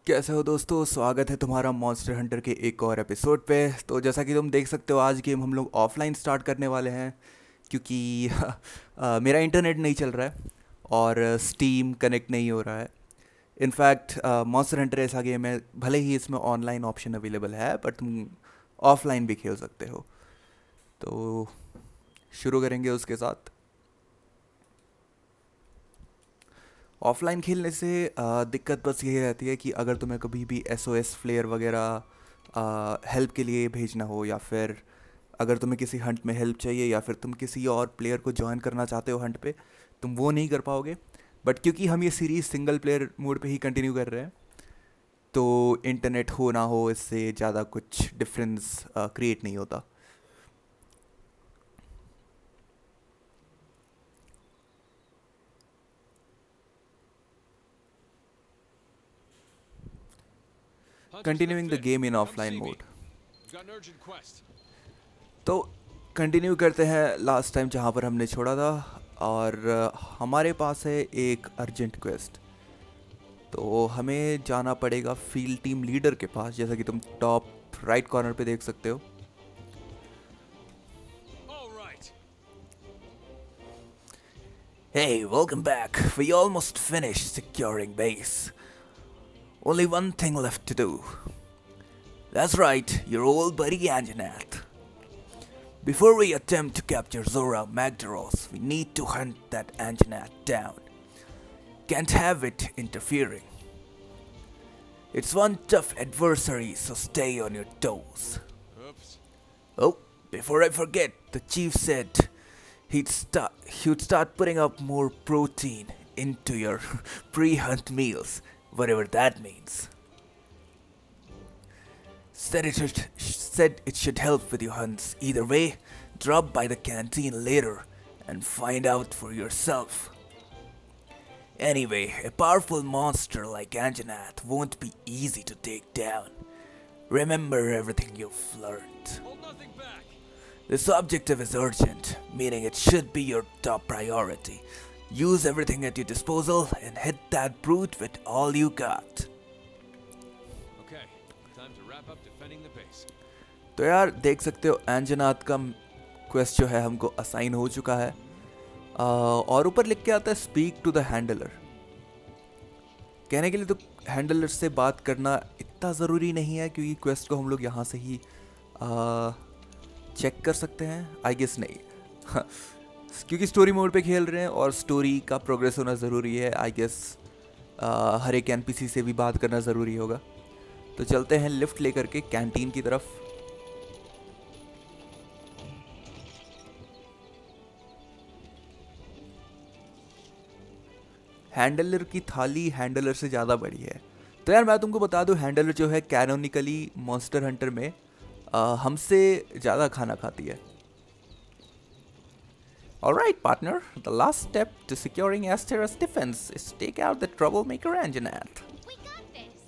कैसे हो दोस्तों। स्वागत है तुम्हारा मॉन्स्टर हंटर के एक और एपिसोड पे। तो जैसा कि तुम देख सकते हो आज गेम हम लोग ऑफलाइन स्टार्ट करने वाले हैं क्योंकि मेरा इंटरनेट नहीं चल रहा है और स्टीम कनेक्ट नहीं हो रहा है। इनफैक्ट मॉन्स्टर हंटर ऐसा गेम है, भले ही इसमें ऑनलाइन ऑप्शन अवेलेबल है बट तुम ऑफलाइन भी खेल सकते हो। तो शुरू करेंगे उसके साथ। ऑफलाइन खेलने से दिक्कत बस यही रहती है कि अगर तुम्हें कभी भी एसओएस फ्लेयर वगैरह हेल्प के लिए भेजना हो, या फिर अगर तुम्हें किसी हंट में हेल्प चाहिए, या फिर तुम किसी और प्लेयर को ज्वाइन करना चाहते हो हंट पे, तुम वो नहीं कर पाओगे। बट क्योंकि हम ये सीरीज़ सिंगल प्लेयर मोड पे ही कंटिन्यू कर रहे हैं, तो इंटरनेट हो ना हो इससे ज़्यादा कुछ डिफरेंस क्रिएट नहीं होता। Hunter to the continuing the fifth. Game in Come offline see me. Mode. Got an urgent quest. तो कंटिन्यू करते हैं लास्ट टाइम जहाँ पर हमने छोड़ा था। और हमारे पास है एक अर्जेंट क्वेस्ट। तो हमें जाना पड़ेगा फील्ड टीम लीडर के पास, जैसा कि तुम टॉप राइट कॉर्नर पे देख सकते हो। All right. Hey, welcome back. We almost finished securing base. Only one thing left to do. That's right, your old buddy Anjanath. Before we attempt to capture Zora Magdaros, we need to hunt that Anjanath down. Can't have it interfering. It's one tough adversary, so stay on your toes. Oops. Oh, before I forget, the chief said he'd start putting up more protein into your pre-hunt meals, whatever that means. Said it should help with your hunts. Either way, drop by the canteen later and find out for yourself. Anyway, a powerful monster like Anjanath won't be easy to take down. Remember everything you've learned. Hold nothing back. This objective is urgent, meaning it should be your top priority. Use everything at your disposal and hit that brute with all you got. Okay. Time to wrap up defending the base. तो यार देख सकते हो एंजनाथ का quest जो है हमको assign हो चुका है। और ऊपर लिख के आता है स्पीक टू द हैंडलर। कहने के लिए तो हैंडलर से बात करना इतना ज़रूरी नहीं है, क्योंकि क्वेस्ट को हम लोग यहाँ से ही चेक कर सकते हैं। आई गेस नहीं क्योंकि स्टोरी मोड पे खेल रहे हैं और स्टोरी का प्रोग्रेस होना ज़रूरी है। आई गेस हर एक एनपीसी से भी बात करना ज़रूरी होगा। तो चलते हैं लिफ्ट लेकर के कैंटीन की तरफ। हैंडलर की थाली हैंडलर से ज़्यादा बड़ी है। तो यार मैं तुमको बता दूं, हैंडलर जो है कैनोनिकली मॉन्स्टर हंटर में हमसे ज़्यादा खाना खाती है। Alright partner, the last step to securing Asteras defense is to take out the troublemaker Anjanath. We got this.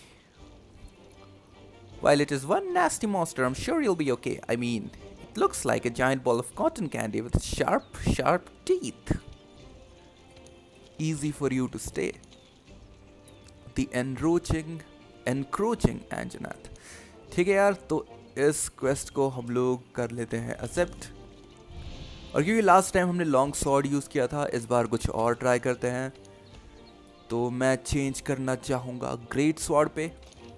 While it is one nasty monster, I'm sure you'll be okay. I mean, it looks like a giant ball of cotton candy with sharp teeth. Easy for you to stay. The encroaching Anjanath. ठीक है यार, तो इस quest को हम लोग कर लेते हैं एक्सेप्ट। और क्योंकि लास्ट टाइम हमने लॉन्ग सॉर्ड यूज़ किया था, इस बार कुछ और ट्राई करते हैं। तो मैं चेंज करना चाहूँगा ग्रेट सॉर्ड पे।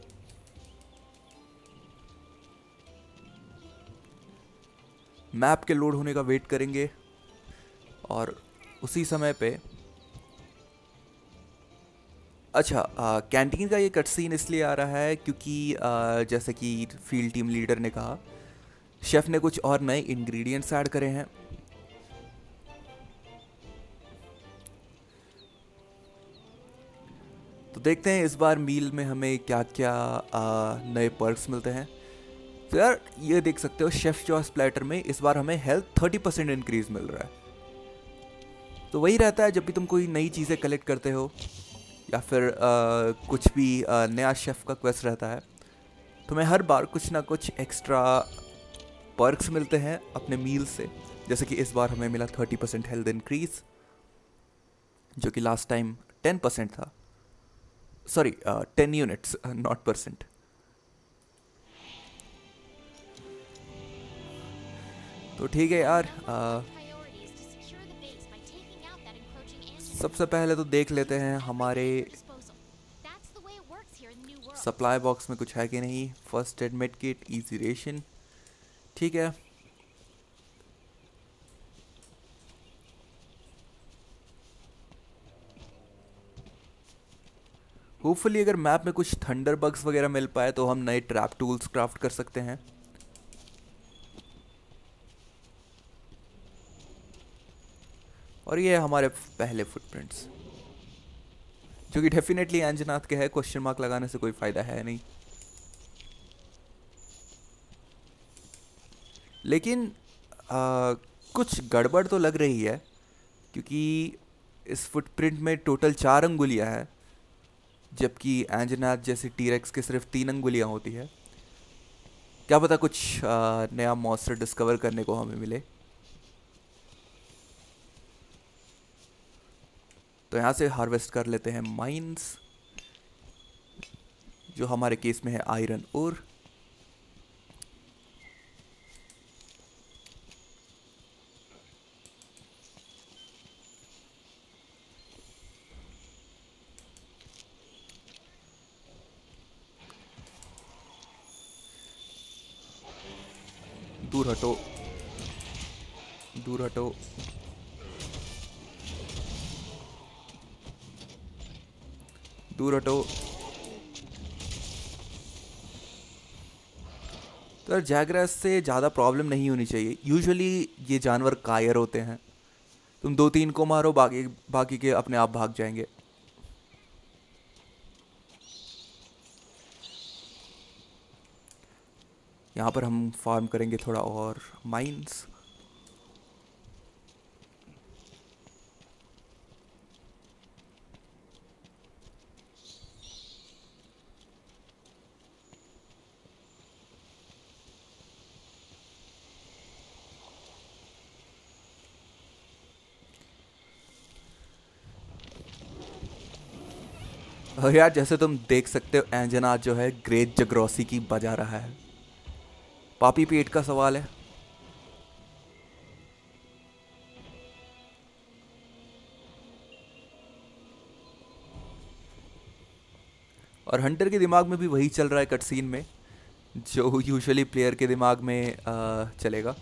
मैप के लोड होने का वेट करेंगे और उसी समय पे अच्छा कैंटीन का ये कट सीन इसलिए आ रहा है क्योंकि जैसे कि फील्ड टीम लीडर ने कहा, शेफ़ ने कुछ और नए इंग्रेडिएंट्स ऐड करे हैं। तो देखते हैं इस बार मील में हमें क्या क्या नए पर्क्स मिलते हैं। तो यार ये देख सकते हो, शेफ चॉइस प्लेटर में इस बार हमें हेल्थ 30% इंक्रीज मिल रहा है। तो वही रहता है जब भी तुम कोई नई चीज़ें कलेक्ट करते हो या फिर कुछ भी नया शेफ़ का क्वेस्ट रहता है, तुम्हें हर बार कुछ ना कुछ एक्स्ट्रा पर्क्स मिलते हैं अपने मील से। जैसे कि इस बार हमें मिला 30% हेल्थ इंक्रीज, जो कि लास्ट टाइम 10% था। Sorry 10 units not percent. तो ठीक है यार, Priorities to secure the base by taking out that encroaching android. सबसे पहले तो देख लेते हैं हमारे Disposal. That's the way it works here in the new world. Supply box में कुछ है कि नहीं। First aid med kit, easy ration, ठीक है। होपफुली अगर मैप में कुछ थंडर बग्स वगैरह मिल पाए तो हम नए ट्रैप टूल्स क्राफ्ट कर सकते हैं। और ये है हमारे पहले फुटप्रिंट्स, जो कि डेफिनेटली अंजनाथ के है। क्वेश्चन मार्क लगाने से कोई फायदा है नहीं। लेकिन कुछ गड़बड़ तो लग रही है, क्योंकि इस फुटप्रिंट में टोटल 4 अंगुलियां हैं, जबकि एंजनाथ जैसे टीरेक्स के सिर्फ 3 अंगुलियां होती है। क्या पता कुछ नया मॉन्स्टर डिस्कवर करने को हमें मिले। तो यहाँ से हार्वेस्ट कर लेते हैं माइंस, जो हमारे केस में है आयरन और दूर हटो, दूर हटो। दूर हटो। तो जैगरास से ज़्यादा प्रॉब्लम नहीं होनी चाहिए। यूजुअली ये जानवर कायर होते हैं, तुम 2-3 को मारो, बाकी के अपने आप भाग जाएंगे। यहाँ पर हम फार्म करेंगे थोड़ा और माइंस। और यार जैसे तुम देख सकते हो, एंजनाथ जो है ग्रेट जग्रोसी की बजा रहा है। पापी पेट का सवाल है। और हंटर के दिमाग में भी वही चल रहा है कटसीन में, जो यूजुअली प्लेयर के दिमाग में चलेगा।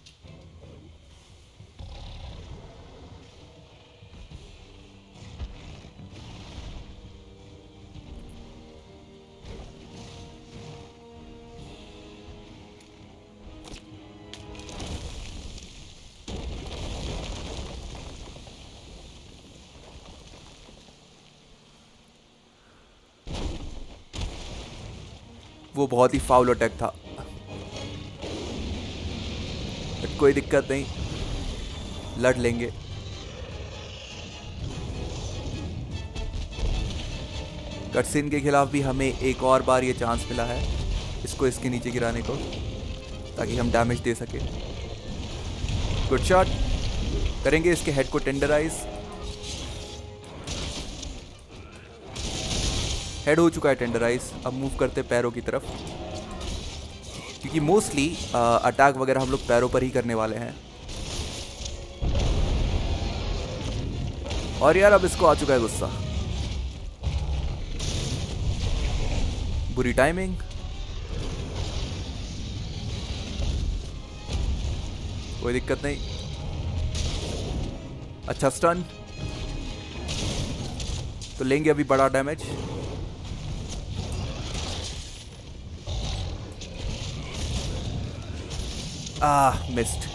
वो बहुत ही फाउल अटैक था, बट कोई दिक्कत नहीं, लड़ लेंगे। कटसीन के खिलाफ भी हमें एक और बार ये चांस मिला है इसको इसके नीचे गिराने को, ताकि हम डैमेज दे सके। Good shot. करेंगे इसके हेड को टेंडराइज। हेड हो चुका है टेंडराइज। अब मूव करते पैरों की तरफ, क्योंकि मोस्टली अटैक वगैरह हम लोग पैरों पर ही करने वाले हैं। और यार अब इसको आ चुका है गुस्सा। बुरी टाइमिंग। कोई दिक्कत नहीं। अच्छा स्टन। तो लेंगे अभी बड़ा डैमेज। मिस्ड।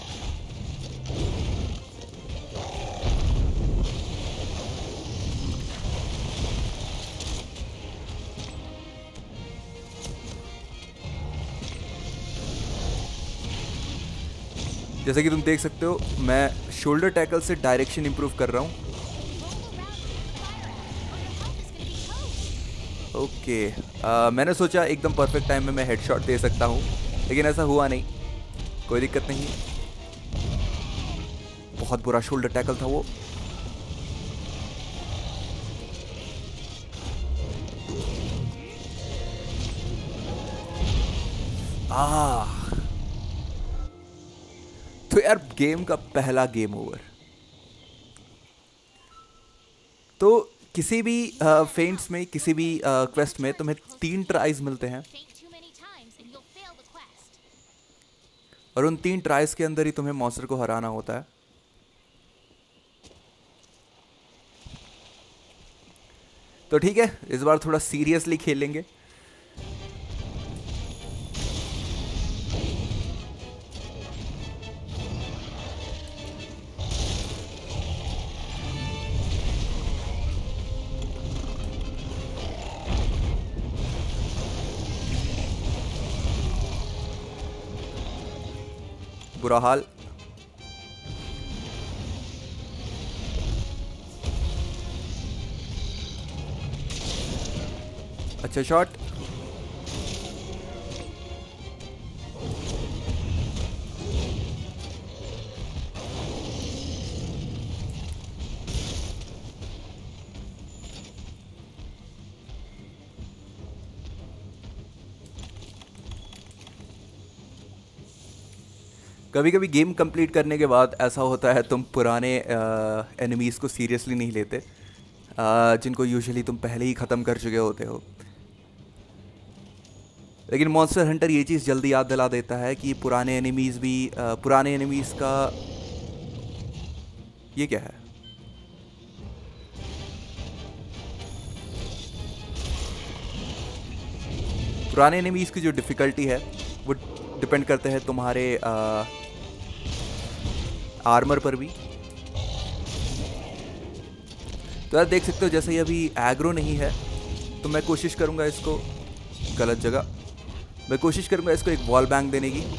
जैसे कि तुम देख सकते हो, मैं शोल्डर टैकल से डायरेक्शन इंप्रूव कर रहा हूँ। ओके, मैंने सोचा एकदम परफेक्ट टाइम में मैं हेडशॉट दे सकता हूँ, लेकिन ऐसा हुआ नहीं। कोई दिक्कत नहीं। बहुत बुरा शोल्डर टैकल था वो। तो यार गेम का पहला गेम ओवर। तो किसी भी फेंट्स में, किसी भी क्वेस्ट में तुम्हें 3 ट्राइज मिलते हैं, Faint too many times and you'll fail the quest. और उन 3 ट्राइज के अंदर ही तुम्हें मॉन्स्टर को हराना होता है। तो ठीक है, इस बार थोड़ा सीरियसली खेलेंगे। बुरा हाल। अच्छा शॉट। कभी कभी गेम कंप्लीट करने के बाद ऐसा होता है, तुम पुराने एनिमीज़ को सीरियसली नहीं लेते, जिनको यूजुअली तुम पहले ही ख़त्म कर चुके होते हो। लेकिन मॉन्स्टर हंटर ये चीज़ जल्दी याद दिला देता है कि पुराने एनिमीज़ भी, पुराने एनिमीज़ का ये क्या है, पुराने एनिमीज़ की जो डिफ़िकल्टी है वो डिपेंड करते हैं तुम्हारे आर्मर पर भी। तो यार देख सकते हो, जैसे ये अभी एग्रो नहीं है तो मैं कोशिश करूंगा इसको, गलत जगह, मैं कोशिश करूंगा इसको एक वॉल बैंग देने की।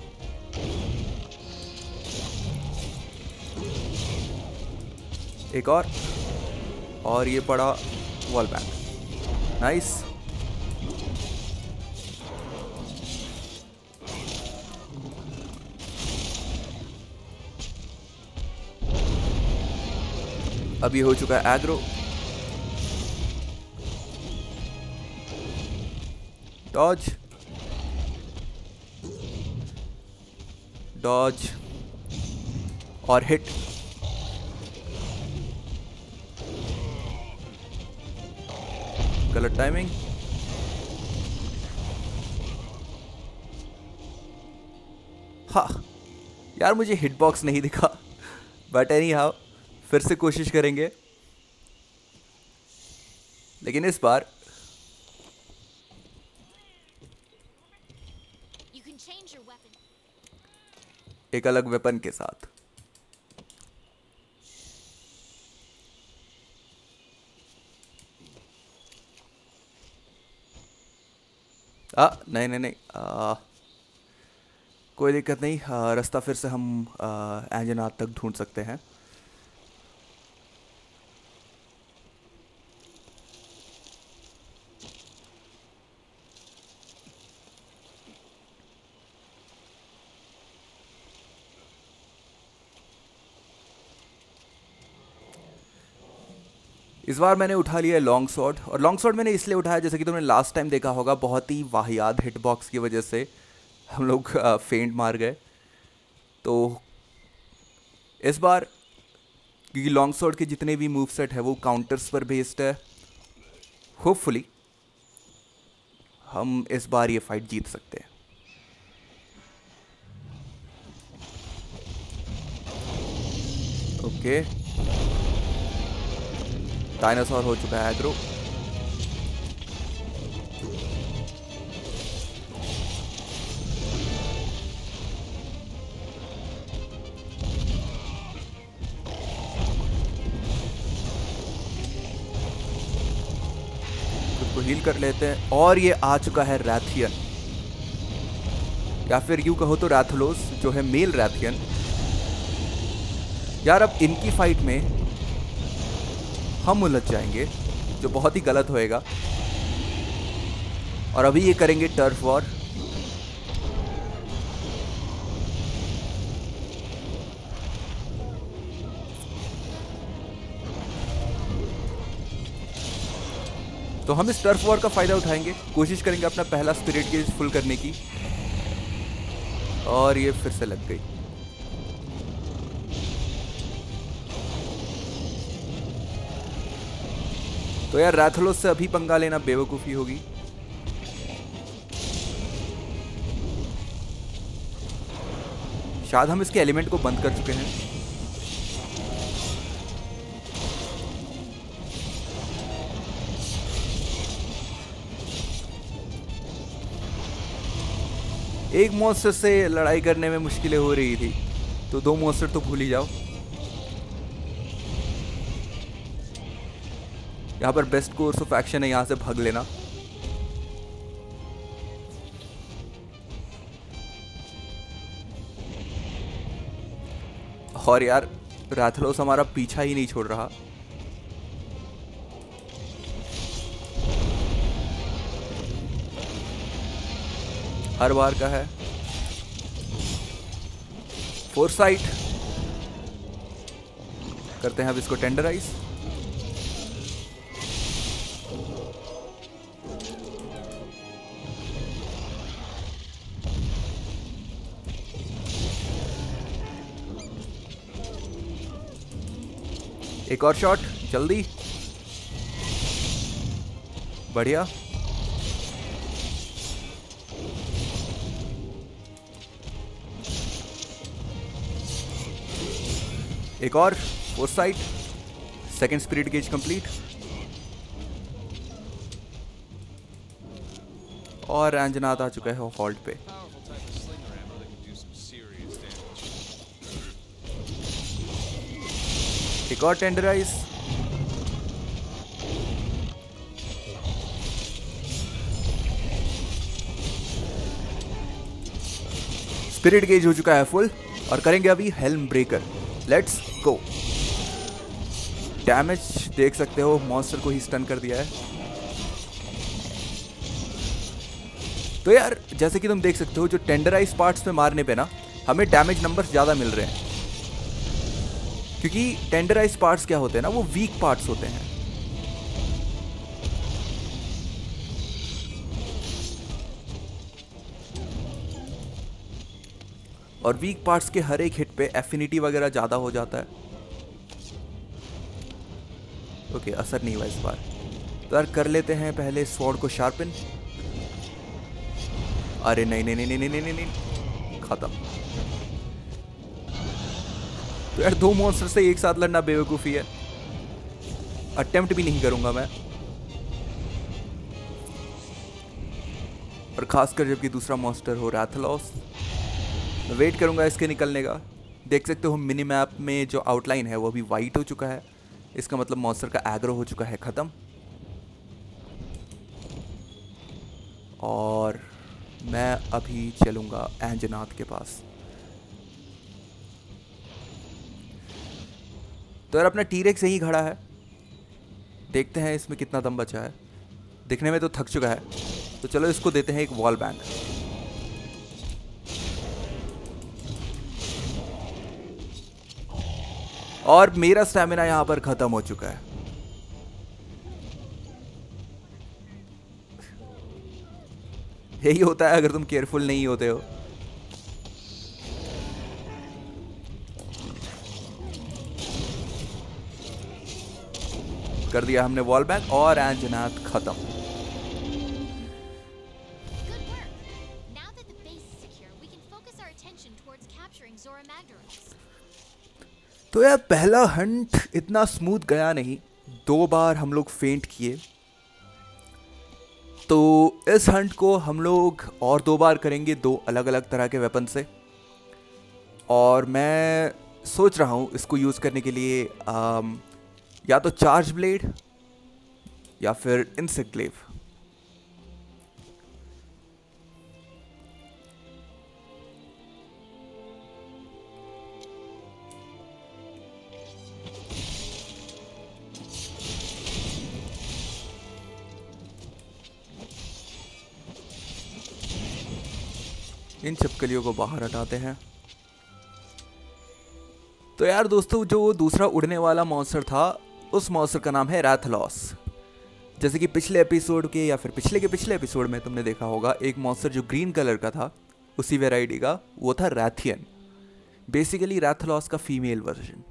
एक और ये पड़ा वॉल बैंग। नाइस। अब ये हो चुका है एग्रो। डॉज डॉज और हिट। गलत टाइमिंग। हाँ यार, मुझे हिट बॉक्स नहीं दिखा, बट एनी हाउ फिर से कोशिश करेंगे। लेकिन इस बार You can change your weapon. एक अलग वेपन के साथ। नहीं नहीं नहीं, कोई दिक्कत नहीं। रास्ता फिर से हम एंजनाथ तक ढूंढ सकते हैं। इस बार मैंने उठा लिया है लॉन्ग स्वॉर्ड, और लॉन्ग स्वॉर्ड मैंने इसलिए उठाया, जैसे कि तुमने लास्ट टाइम देखा होगा, बहुत ही वाहियात हिट बॉक्स की वजह से हम लोग फेंट मार गए। तो इस बार क्योंकि लॉन्ग स्वॉर्ड के जितने भी मूव सेट है वो काउंटर्स पर बेस्ड है, होपफुली हम इस बार ये फाइट जीत सकते हैं। ओके, डायनासोर हो चुका है एग्रो। खुद को हील कर लेते हैं, और ये आ चुका है रैथियन, या फिर यूं कहो तो रैथलोस, जो है मेल रैथियन। यार अब इनकी फाइट में हम उलझ जाएंगे, जो बहुत ही गलत होएगा। और अभी ये करेंगे टर्फ वॉर। तो हम इस टर्फ वॉर का फायदा उठाएंगे, कोशिश करेंगे अपना पहला स्पिरिट गेज फुल करने की। और ये फिर से लग गई। तो यार राथलोस से अभी पंगा लेना बेवकूफ़ी होगी। शायद हम इसके एलिमेंट को बंद कर चुके हैं। एक मॉन्स्टर से लड़ाई करने में मुश्किलें हो रही थी, तो 2 मॉन्स्टर तो भूल ही जाओ। यहाँ पर बेस्ट कोर्स ऑफ एक्शन है यहाँ से भाग लेना। और यार राथलोस हमारा पीछा ही नहीं छोड़ रहा। हर बार का है। फोरसाइट करते हैं अब इसको टेंडराइज। एक और शॉट जल्दी, बढ़िया। एक और foresight, second spirit gauge complete. और अंजनाथ आ चुका है हॉल्ट पे। Powerful type of slinger ammo that can do some serious damage. एक और टेंडराइज। स्पिरिट गेज हो चुका है फुल और करेंगे अभी helm breaker. Let's go. Damage देख सकते हो, मॉन्स्टर को ही स्टन कर दिया है। तो यार जैसे कि तुम देख सकते हो, जो टेंडराइज पार्ट्स पे मारने पे ना हमें डैमेज नंबर्स ज़्यादा मिल रहे हैं, क्योंकि टेंडराइज पार्ट्स क्या होते हैं ना, वो वीक पार्ट्स होते हैं। और वीक पार्ट्स के हर एक हिट पे एफिनिटी वगैरह ज़्यादा हो जाता है। ओके, असर नहीं हुआ इस बार। तो यार कर लेते हैं पहले स्वॉर्ड को शार्पन। अरे नहीं नहीं नहीं नहीं नहीं नहीं नहीं, खत्म। तो यार 2 मॉन्स्टर से एक साथ लड़ना बेवकूफ़ी है। अटेम्प्ट भी नहीं करूंगा मैं, और खासकर जबकि दूसरा मॉन्स्टर हो राथलोस। मैं वेट करूंगा इसके निकलने का। देख सकते हो मिनी मैप में जो आउटलाइन है वो अभी वाइट हो चुका है। इसका मतलब मॉन्स्टर का एग्रो हो चुका है ख़त्म। और मैं अभी चलूंगा एंजनाथ के पास। तो यार अपना टीरेक्स यहीं खड़ा है, देखते हैं इसमें कितना दम बचा है। दिखने में तो थक चुका है, तो चलो इसको देते हैं एक वॉल बैंग। और मेरा स्टैमिना यहां पर खत्म हो चुका है। यही होता है अगर तुम केयरफुल नहीं होते हो। कर दिया हमने वॉल बैक और एंजनाथ खत्म। Good work. Now that the base is secure, we can focus our attention towards capturing Zora Magdaros. तो यार पहला हंट इतना स्मूथ गया नहीं, 2 बार हम लोग फेंट किए। तो इस हंट को हम लोग और 2 बार करेंगे 2 अलग अलग तरह के वेपन से। और मैं सोच रहा हूँ इसको यूज़ करने के लिए या तो चार्ज ब्लेड या फिर इंसेक्ट ग्लेव। इन छिपकलियों को बाहर हटाते हैं। तो यार दोस्तों, जो दूसरा उड़ने वाला मॉन्स्टर था, उस मॉन्स्टर का नाम है राथलोस। जैसे कि पिछले एपिसोड के या फिर पिछले के पिछले एपिसोड में तुमने देखा होगा, एक मॉन्स्टर जो ग्रीन कलर का था उसी वैरायटी का, वो था रैथियन, बेसिकली रैथलॉस का फीमेल वर्जन।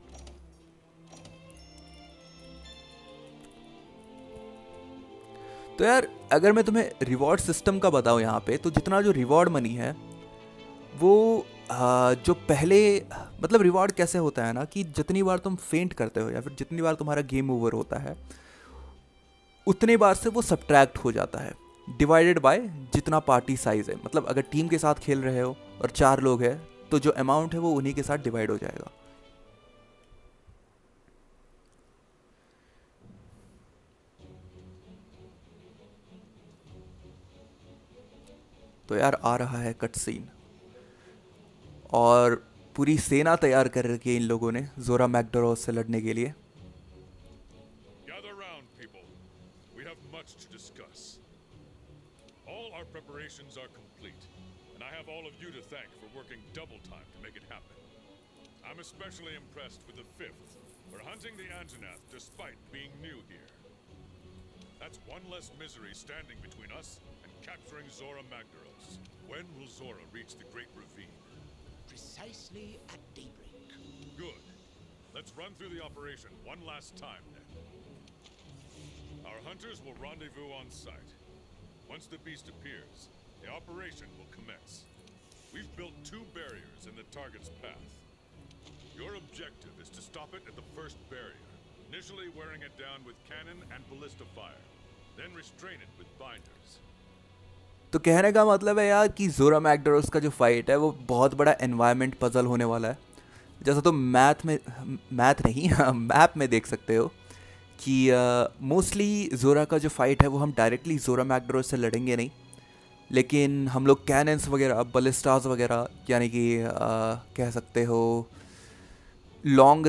तो यार अगर मैं तुम्हें रिवॉर्ड सिस्टम का बताऊं यहाँ पे, तो जितना जो रिवॉर्ड मनी है वो जो पहले, मतलब रिवॉर्ड कैसे होता है ना कि जितनी बार तुम फेंट करते हो या फिर जितनी बार तुम्हारा गेम ओवर होता है उतने बार से वो सब्ट्रैक्ट हो जाता है, डिवाइडेड बाय जितना पार्टी साइज है। मतलब अगर टीम के साथ खेल रहे हो और 4 लोग हैं तो जो अमाउंट है वो उन्हीं के साथ डिवाइड हो जाएगा। तो यार आ रहा है कट सीन, और पूरी सेना तैयार कर रखी है इन लोगों ने जोरा मैकडोरोस से लड़ने के लिए। Gather round, people. We have much to discuss. All our preparations are complete, and I have all of you to thank for working double time to make it happen. I'm especially impressed with the 5th for hunting the Anjanath despite being new here. That's one less misery standing between us and capturing Zora Magdaros. When will Zora reach the Great Ravine? Precisely at daybreak. Good. Let's run through the operation one last time then. Our hunters will rendezvous on site. Once the beast appears, the operation will commence. We've built 2 barriers in the target's path. Your objective is to stop it at the first barrier, initially wearing it down with cannon and ballista fire, then restrain it with binders. तो कहने का मतलब है यार कि जोरा मैकडोरोस का जो फाइट है वो बहुत बड़ा एनवायरनमेंट पजल होने वाला है। जैसा तुम मैप में देख सकते हो कि मोस्टली जोरा का जो फाइट है वो हम डायरेक्टली जोरा मैकडोरोस से लड़ेंगे नहीं, लेकिन हम लोग कैनन्स वगैरह, बलिस्टास वगैरह, यानी कि कह सकते हो लॉन्ग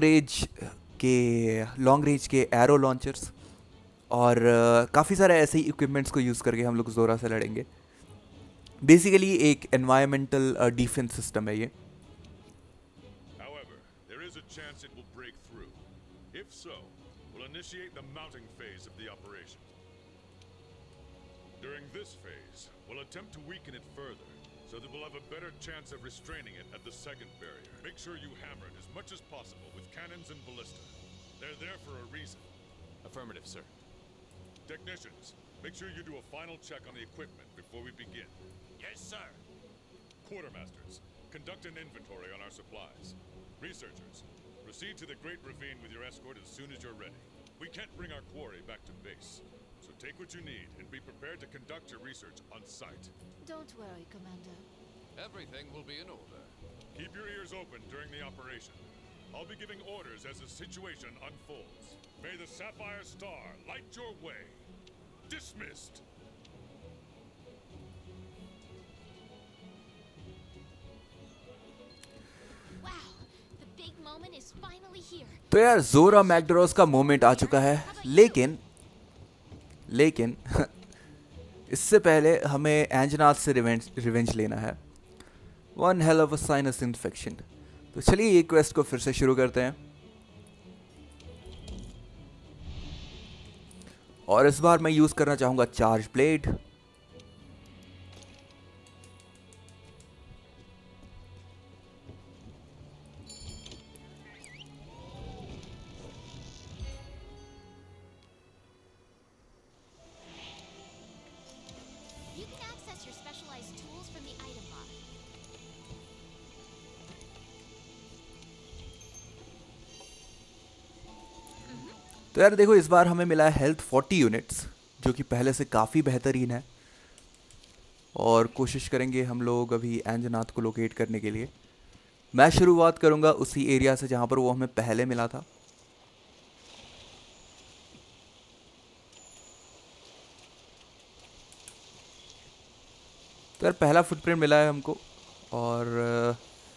रेंज के एरो लॉन्चर्स और काफ़ी सारे ऐसे ही इक्विपमेंट्स को यूज़ करके हम लोग जोरा से लड़ेंगे। बेसिकली एक एनवायरमेंटल डिफेंस सिस्टम है ये। However, there is a chance it will break through. If so, we'll initiate the mounting phase of the operation. During this phase, we'll attempt to weaken it further, so that we'll have a better chance of restraining it at the second barrier. Make sure you hammer it as much as possible with cannons and ballista. They're there for a reason. Affirmative, sir. Technicians, make sure you do a final check on the equipment before we begin. Yes, sir. Quartermasters, conduct an inventory on our supplies. Researchers, proceed to the Great Ravine with your escort as soon as you're ready. We can't bring our quarry back to base, so take what you need and be prepared to conduct your research on site. Don't worry, Commander. Everything will be in order. Keep your ears open during the operation. I'll be giving orders as the situation unfolds. May the Sapphire Star light your way. Dismissed. Wow, the big moment is finally here. तो यार जोरा मैकडोरोस का moment आ चुका है, लेकिन इससे पहले हमें एंजनाथ से रिवेंज लेना है। One hell of a sinus infection. तो चलिए ये क्वेस्ट को फिर से शुरू करते हैं, और इस बार मैं यूज़ करना चाहूँगा charge blade. You can access your specialized tools from the item box. तो यार देखो इस बार हमें मिला है हेल्थ 40 यूनिट्स, जो कि पहले से काफ़ी बेहतरीन है, और कोशिश करेंगे हम लोग अभी एंजनाथ को लोकेट करने के लिए। मैं शुरुआत करूंगा उसी एरिया से जहाँ पर वो हमें पहले मिला था। तो यार पहला फुटप्रिंट मिला है हमको, और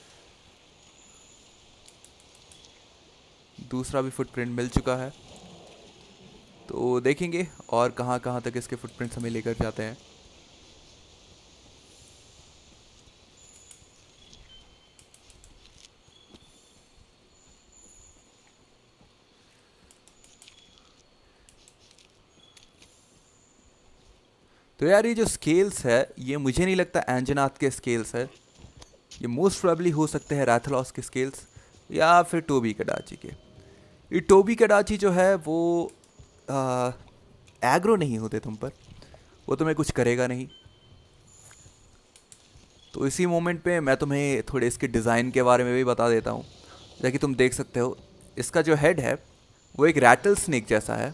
दूसरा भी फुटप्रिंट मिल चुका है। तो देखेंगे और कहाँ कहाँ तक इसके फुटप्रिंट्स हमें लेकर जाते हैं। तो यार ये जो स्केल्स है ये मुझे नहीं लगता एंजनाथ के स्केल्स है, ये मोस्ट प्रोबेबली हो सकते हैं राथलॉस के स्केल्स या फिर टोबी कडाची के। ये टोबी कडाची जो है वो एग्रो नहीं होते तुम पर, वो तुम्हें कुछ करेगा नहीं। तो इसी मोमेंट पे मैं तुम्हें थोड़े इसके डिज़ाइन के बारे में भी बता देता हूँ। जैसा कि तुम देख सकते हो, इसका जो हेड है वो एक रैटल स्नेक जैसा है,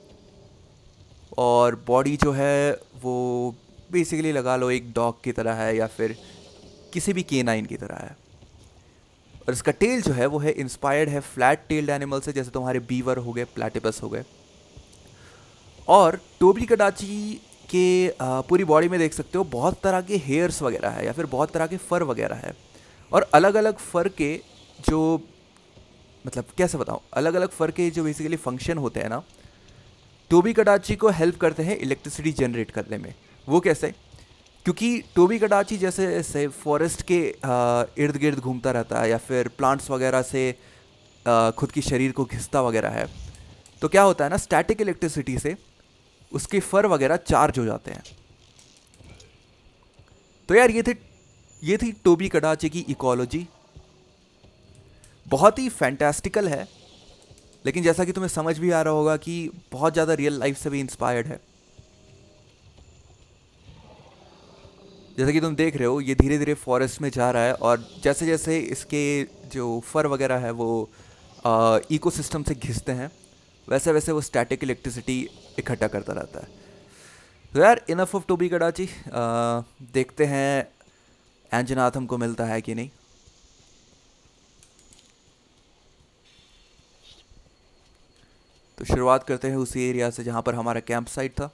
और बॉडी जो है वो बेसिकली लगा लो एक डॉग की तरह है या फिर किसी भी केनाइन की तरह है। और इसका टेल जो है वो है इंस्पायर्ड है फ्लैट टेल्ड एनिमल से, जैसे तुम्हारे बीवर हो गए, प्लेटिपस हो गए। और टोबी कडाची के पूरी बॉडी में देख सकते हो बहुत तरह के हेयर्स वगैरह है या फिर बहुत तरह के फ़र वगैरह है। और अलग अलग फ़र के जो, मतलब कैसे बताऊँ, अलग अलग फ़र के जो बेसिकली फंक्शन होते हैं ना, टोबी कडाची को हेल्प करते हैं इलेक्ट्रिसिटी जनरेट करने में। वो कैसे? क्योंकि टोबी कडाची जैसे फॉरेस्ट के इर्द गिर्द घूमता रहता है या फिर प्लांट्स वगैरह से खुद की शरीर को घिसता वगैरह है, तो क्या होता है ना, स्टैटिक इलेक्ट्रिसिटी से उसके फर वगैरह चार्ज हो जाते हैं। तो यार ये थी टोबी कडाची की इकोलॉजी। बहुत ही फैंटास्टिकल है, लेकिन जैसा कि तुम्हें समझ भी आ रहा होगा कि बहुत ज़्यादा रियल लाइफ से भी इंस्पायर्ड है। जैसा कि तुम देख रहे हो, ये धीरे धीरे फॉरेस्ट में जा रहा है, और जैसे जैसे इसके जो फर वगैरह है वो इकोसिस्टम से घिसते हैं, वैसे वैसे वो स्टैटिक इलेक्ट्रिसिटी इकट्ठा करता रहता है। तो यार इनफ ऑफ टोबी कडाची। देखते हैं एंजनाथ हमको मिलता है कि नहीं। तो शुरुआत करते हैं उसी एरिया से जहाँ पर हमारा कैंप साइट था।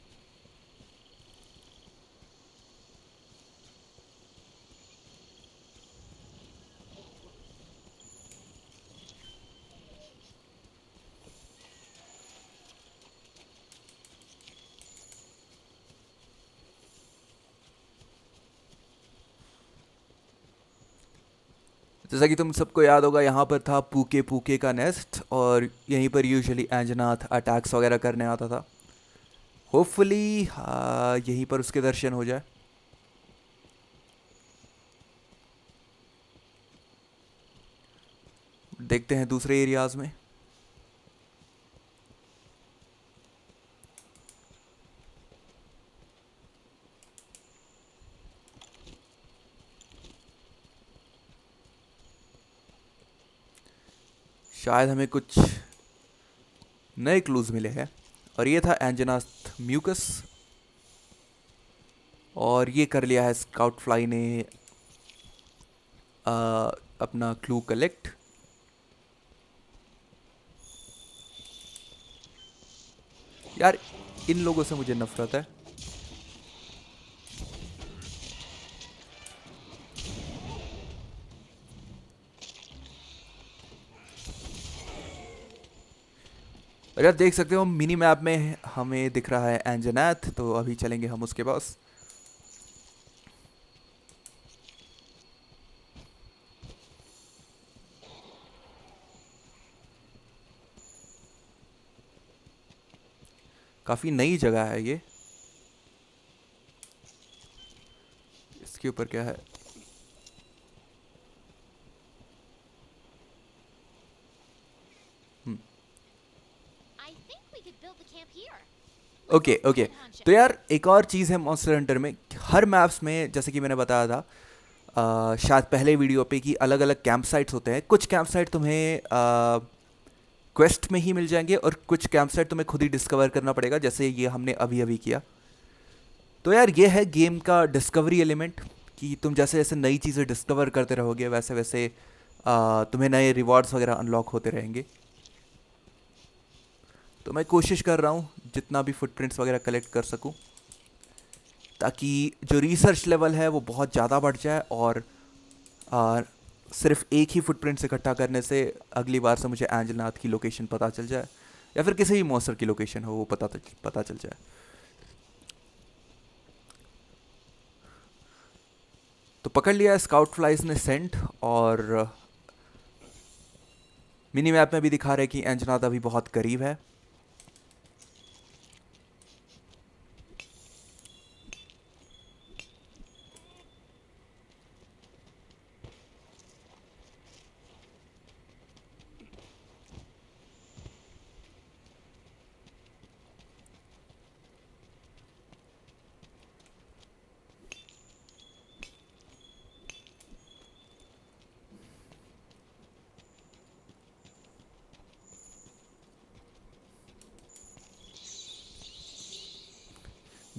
जैसा कि तुम सबको याद होगा, यहाँ पर था पूके पूके का नेस्ट, और यहीं पर यूजुअली एंजनाथ अटैक्स वगैरह करने आता था। होपफुली यहीं पर उसके दर्शन हो जाए। देखते हैं दूसरे एरियाज में। शायद हमें कुछ नए क्लूज मिले हैं, और ये था एंजनाथ म्यूकस, और ये कर लिया है स्काउट फ्लाई ने अपना क्लू कलेक्ट। यार इन लोगों से मुझे नफरत है। और यार देख सकते हो मिनी मैप में हमें दिख रहा है एंजनाथ, तो अभी चलेंगे हम उसके पास। काफ़ी नई जगह है ये। इसके ऊपर क्या है? Okay okay. तो यार एक और चीज़ है मॉन्स्टर हंटर में, हर मैप्स में जैसे कि मैंने बताया था शायद पहले वीडियो पे, कि अलग अलग कैंप साइट्स होते हैं। कुछ कैंप साइट तुम्हें क्वेस्ट में ही मिल जाएंगे, और कुछ कैंप साइट तुम्हें खुद ही डिस्कवर करना पड़ेगा, जैसे ये हमने अभी अभी किया। तो यार ये है गेम का डिस्कवरी एलिमेंट, कि तुम जैसे जैसे नई चीज़ें डिस्कवर करते रहोगे वैसे वैसे तुम्हें नए रिवॉर्ड्स वगैरह अनलॉक होते रहेंगे। तो मैं कोशिश कर रहा हूँ जितना भी फुटप्रिंट्स वगैरह कलेक्ट कर सकूँ, ताकि जो रिसर्च लेवल है वो बहुत ज़्यादा बढ़ जाए, और सिर्फ एक ही फुटप्रिंट्स इकट्ठा करने से अगली बार से मुझे एंजनाथ की लोकेशन पता चल जाए, या फिर किसी भी मॉन्स्टर की लोकेशन हो वो पता चल जाए। तो पकड़ लिया स्काउट फ्लाइज ने सेंट, और मिनी मैप में भी दिखा रहे कि एंजनाथ अभी बहुत करीब है।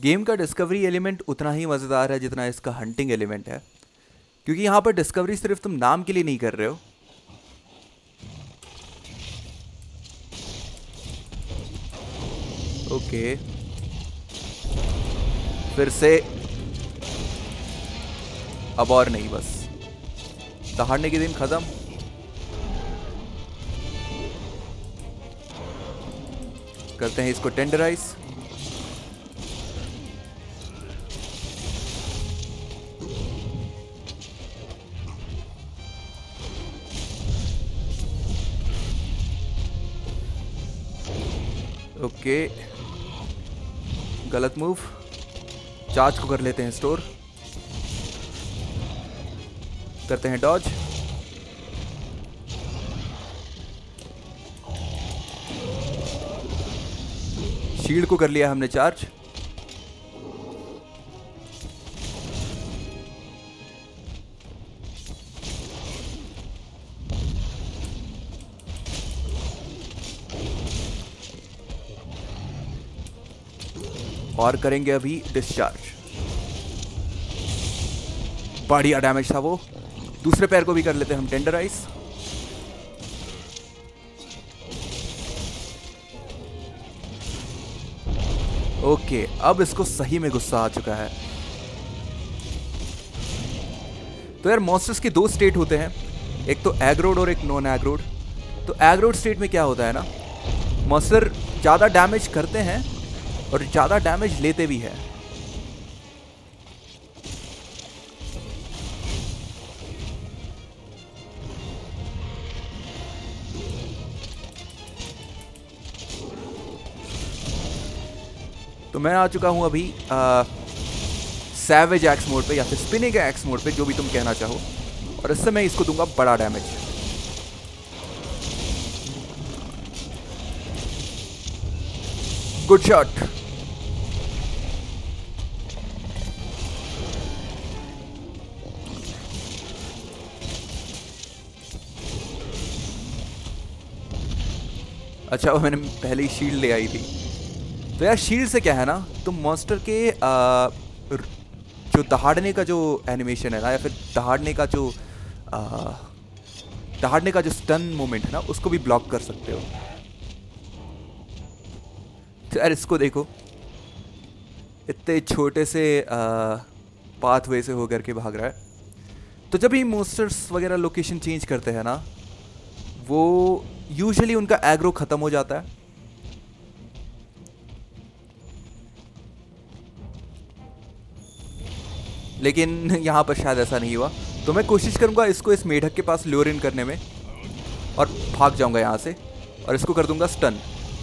गेम का डिस्कवरी एलिमेंट उतना ही मज़ेदार है जितना इसका हंटिंग एलिमेंट है, क्योंकि यहाँ पर डिस्कवरी सिर्फ तुम नाम के लिए नहीं कर रहे हो। ओके, फिर से अब और नहीं, बस दहाड़ने के दिन खत्म। करते हैं इसको टेंडराइज। ओके, गलत मूव। चार्ज को कर लेते हैं स्टोर, करते हैं डॉज। शील्ड को कर लिया हमने चार्ज। और करेंगे अभी डिस्चार्ज। बढ़िया डैमेज था वो। दूसरे पैर को भी कर लेते हैं हम टेंडराइज। ओके, अब इसको सही में गुस्सा आ चुका है। तो यार मॉन्स्टर्स के दो स्टेट होते हैं, एक तो एग्रोड और एक नॉन एग्रोड। तो एग्रोड स्टेट में क्या होता है ना, मॉन्स्टर ज़्यादा डैमेज करते हैं और ज़्यादा डैमेज लेते भी हैं। तो मैं आ चुका हूं अभी सैवेज एक्स मोड पे या फिर स्पिनिंग एक्स मोड पे, जो भी तुम कहना चाहो। और इससे मैं इसको दूंगा बड़ा डैमेज। Good shot. अच्छा, वो मैंने पहले ही शील्ड ले आई थी। तो यार शील्ड से क्या है ना, तुम मॉन्स्टर के जो दहाड़ने का जो एनिमेशन है ना, या फिर दहाड़ने का जो स्टन मोमेंट है ना, उसको भी ब्लॉक कर सकते हो। तो यार इसको देखो, इतने छोटे से पाथवे से होकर के भाग रहा है। तो जब भी मॉन्स्टर्स वगैरह लोकेशन चेंज करते हैं ना, वो यूजुअली उनका एग्रो ख़त्म हो जाता है। लेकिन यहाँ पर शायद ऐसा नहीं हुआ। तो मैं कोशिश करूँगा इसको इस मेढक के पास ल्योर इन करने में, और भाग जाऊँगा यहाँ से और इसको कर दूँगा स्टन।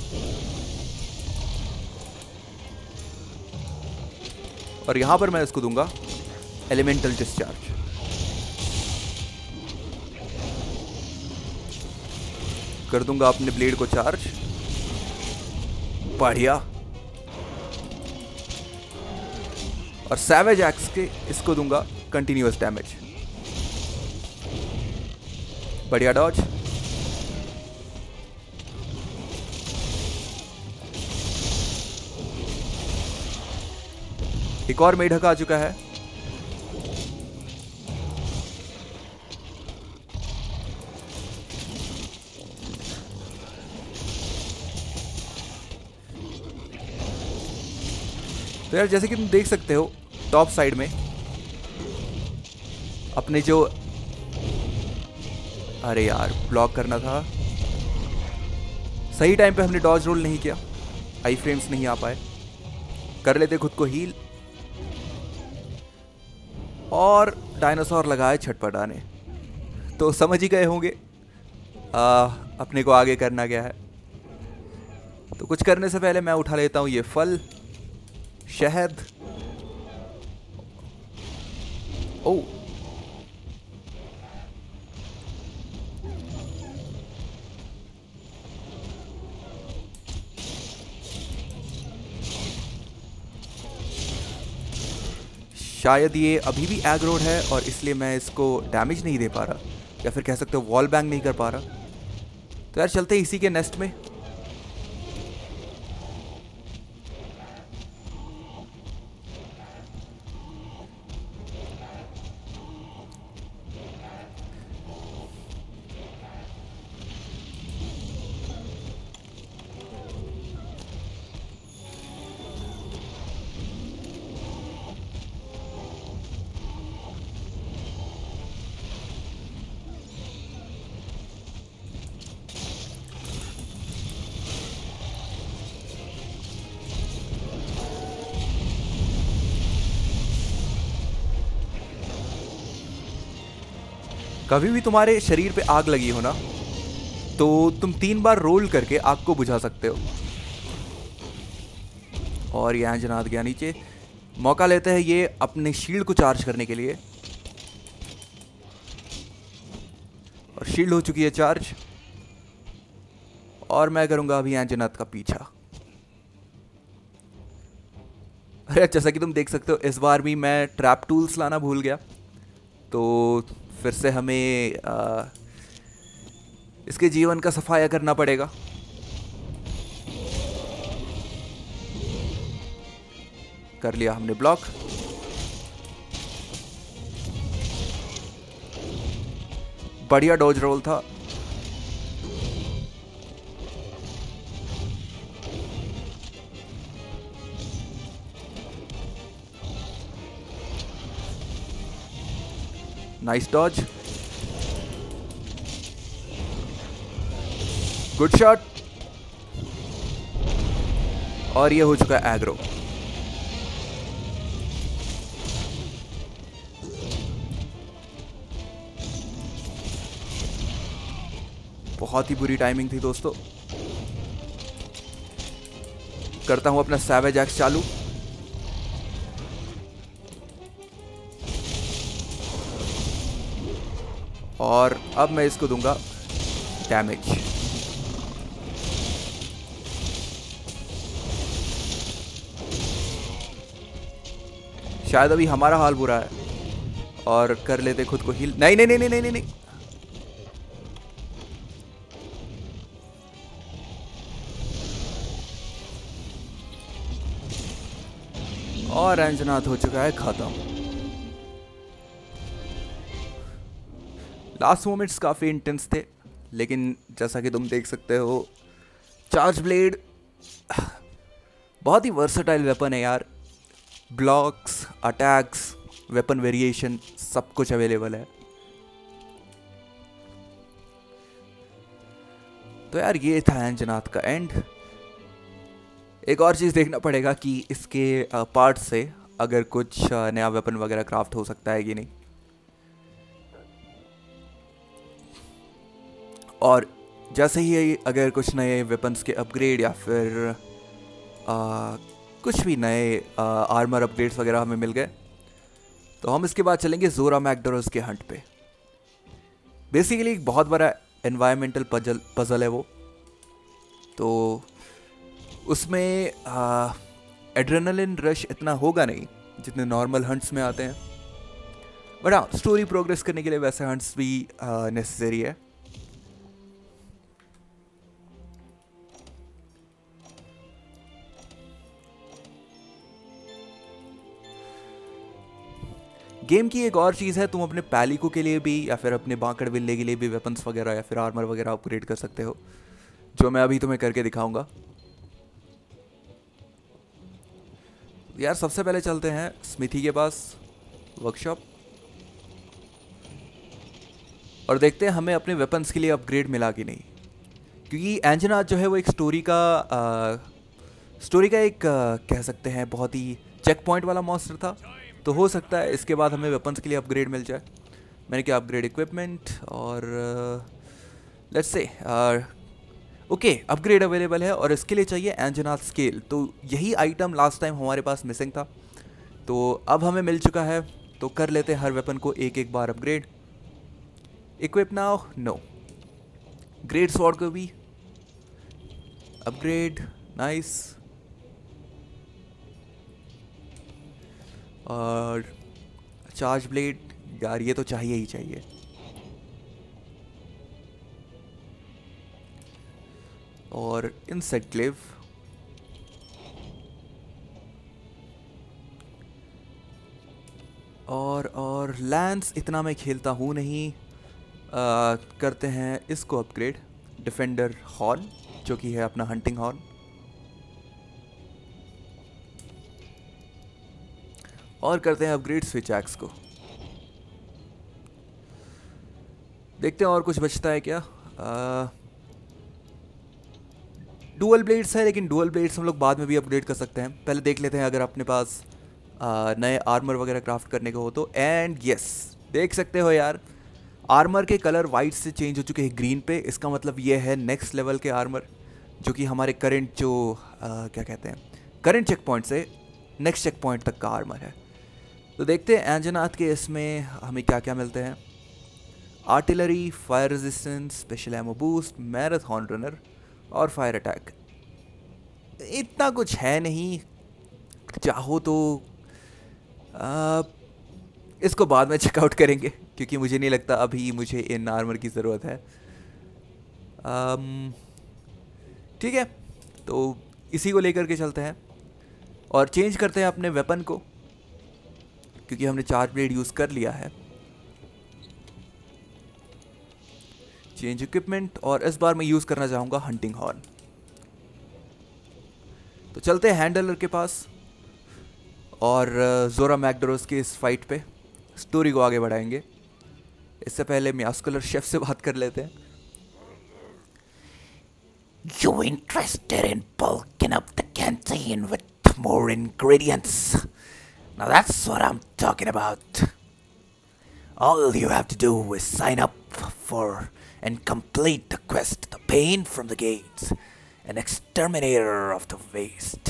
और यहाँ पर मैं इसको दूँगा एलिमेंटल डिस्चार्ज। कर दूँगा अपने ब्लेड को चार्ज। बढ़िया। और सैवेज एक्स के इसको दूंगा कंटिन्यूअस डैमेज। बढ़िया डॉज। एक और मेढक आ चुका है। तो यार जैसे कि तुम देख सकते हो टॉप साइड में अपने जो, अरे यार ब्लॉक करना था, सही टाइम पे हमने डॉज रोल नहीं किया, आई फ्रेम्स नहीं आ पाए। कर लेते खुद को हील और डायनासोर लगाए छटपटाने। तो समझ ही गए होंगे अपने को आगे करना क्या है। तो कुछ करने से पहले मैं उठा लेता हूँ ये फल, शहद। ओ शायद ये अभी भी एग्रोड है और इसलिए मैं इसको डैमेज नहीं दे पा रहा, या फिर कह सकते हो वॉल बैंग नहीं कर पा रहा। तो यार चलते इसी के नेस्ट में। कभी भी तुम्हारे शरीर पे आग लगी हो ना, तो तुम 3 बार रोल करके आग को बुझा सकते हो। और यहाँ जनात गया नीचे। मौका लेते हैं ये अपने शील्ड को चार्ज करने के लिए, और शील्ड हो चुकी है चार्ज। और मैं करूंगा अभी यहाँ जनात का पीछा। अरे जैसा कि तुम देख सकते हो इस बार भी मैं ट्रैप टूल्स लाना भूल गया, तो फिर से हमें इसके जीवन का सफाया करना पड़ेगा। कर लिया हमने ब्लॉक। बढ़िया डॉज रोल था। Nice dodge, good shot. और ये हो चुका है एग्रो। बहुत ही बुरी टाइमिंग थी दोस्तों। करता हूं अपना सैवेज एक्स चालू। और अब मैं इसको दूंगा डैमेज। शायद अभी हमारा हाल बुरा है, और कर लेते खुद को हील। नहीं नहीं नहीं नहीं नहीं नहीं, नहीं। और अंजनाथ हो चुका है खत्म। लास्ट मोमेंट्स काफ़ी इंटेंस थे, लेकिन जैसा कि तुम देख सकते हो चार्ज ब्लेड बहुत ही वर्सेटाइल वेपन है यार। ब्लॉक्स, अटैक्स, वेपन वेरिएशन सब कुछ अवेलेबल है। तो यार ये था अंजनाथ का एंड। एक और चीज़ देखना पड़ेगा कि इसके पार्ट से अगर कुछ नया वेपन वगैरह क्राफ्ट हो सकता है कि नहीं। और जैसे ही अगर कुछ नए वेपन्स के अपग्रेड या फिर कुछ भी नए आर्मर अपग्रेड्स वगैरह हमें मिल गए, तो हम इसके बाद चलेंगे जोरा मैकडोरस के हंट पे। बेसिकली एक बहुत बड़ा एनवायरमेंटल पजल है वो। तो उसमें एड्रेनलिन रश इतना होगा नहीं जितने नॉर्मल हंट्स में आते हैं, बट हाँ स्टोरी प्रोग्रेस करने के लिए वैसे हंट्स भी नेसेसरी है। गेम की एक और चीज़ है, तुम अपने पैलिको के लिए भी या फिर अपने बांकड़ बिल्ले के लिए भी वेपन्स वगैरह या फिर आर्मर वगैरह अपग्रेड कर सकते हो, जो मैं अभी तुम्हें करके दिखाऊंगा। यार सबसे पहले चलते हैं स्मिथी के पास, वर्कशॉप, और देखते हैं हमें अपने वेपन्स के लिए अपग्रेड मिला कि नहीं। क्योंकि एंजनाथ जो है वो एक स्टोरी का एक कह सकते हैं बहुत ही चेक पॉइंट वाला मॉन्स्टर था, तो हो सकता है इसके बाद हमें वेपन्स के लिए अपग्रेड मिल जाए। मैंने क्या अपग्रेड इक्विपमेंट और let's see okay upgrade available है, और इसके लिए चाहिए एंजनाथ स्केल। तो यही आइटम लास्ट टाइम हमारे पास मिसिंग था, तो अब हमें मिल चुका है। तो कर लेते हैं हर वेपन को एक एक बार upgrade. Equip now, no. Great sword को भी अपग्रेड, नाइस। और चार्ज ब्लेड, यार ये तो चाहिए ही चाहिए। और इंसेक्ट क्लेव, और लैंस इतना मैं खेलता हूँ नहीं। करते हैं इसको अपग्रेड, डिफेंडर हॉर्न जो कि है अपना हंटिंग हॉर्न। और करते हैं अपग्रेड स्विच एक्स को। देखते हैं और कुछ बचता है क्या। डुअल ब्लेड्स है, लेकिन डुअल ब्लेड्स हम लोग बाद में भी अपग्रेड कर सकते हैं। पहले देख लेते हैं अगर अपने पास नए आर्मर वगैरह क्राफ्ट करने को हो तो। एंड यस, देख सकते हो यार आर्मर के कलर वाइट से चेंज हो चुके हैं ग्रीन पे। इसका मतलब ये है नेक्स्ट लेवल के आर्मर, जो कि हमारे करंट जो क्या कहते हैं, करंट चेक पॉइंट से नेक्स्ट चेक पॉइंट तक का आर्मर है। तो देखते हैं एंजनाथ के इसमें हमें क्या क्या मिलते हैं। Artillery, fire resistance, special ammo boost, marathon runner और फायर अटैक। इतना कुछ है नहीं, चाहो तो इसको बाद में चेकआउट करेंगे, क्योंकि मुझे नहीं लगता अभी मुझे इन आर्मर की ज़रूरत है। ठीक है, तो इसी को लेकर के चलते हैं और चेंज करते हैं अपने वेपन को, क्योंकि हमने 4 ब्लेड यूज़ कर लिया है। चेंज इक्विपमेंट, और इस बार मैं यूज़ करना चाहूँगा हंटिंग हॉर्न। तो चलते हैं हैंडलर के पास और जोरा मैकडोरस के इस फाइट पे स्टोरी को आगे बढ़ाएंगे। इससे पहले म्यास्कुलर शेफ से बात कर लेते हैं। You interested in bulking up the canteen with more ingredients? Now that's what I'm talking about. All you have to do is sign up for and complete the quest, The Pain from the Gates, an exterminator of the waste.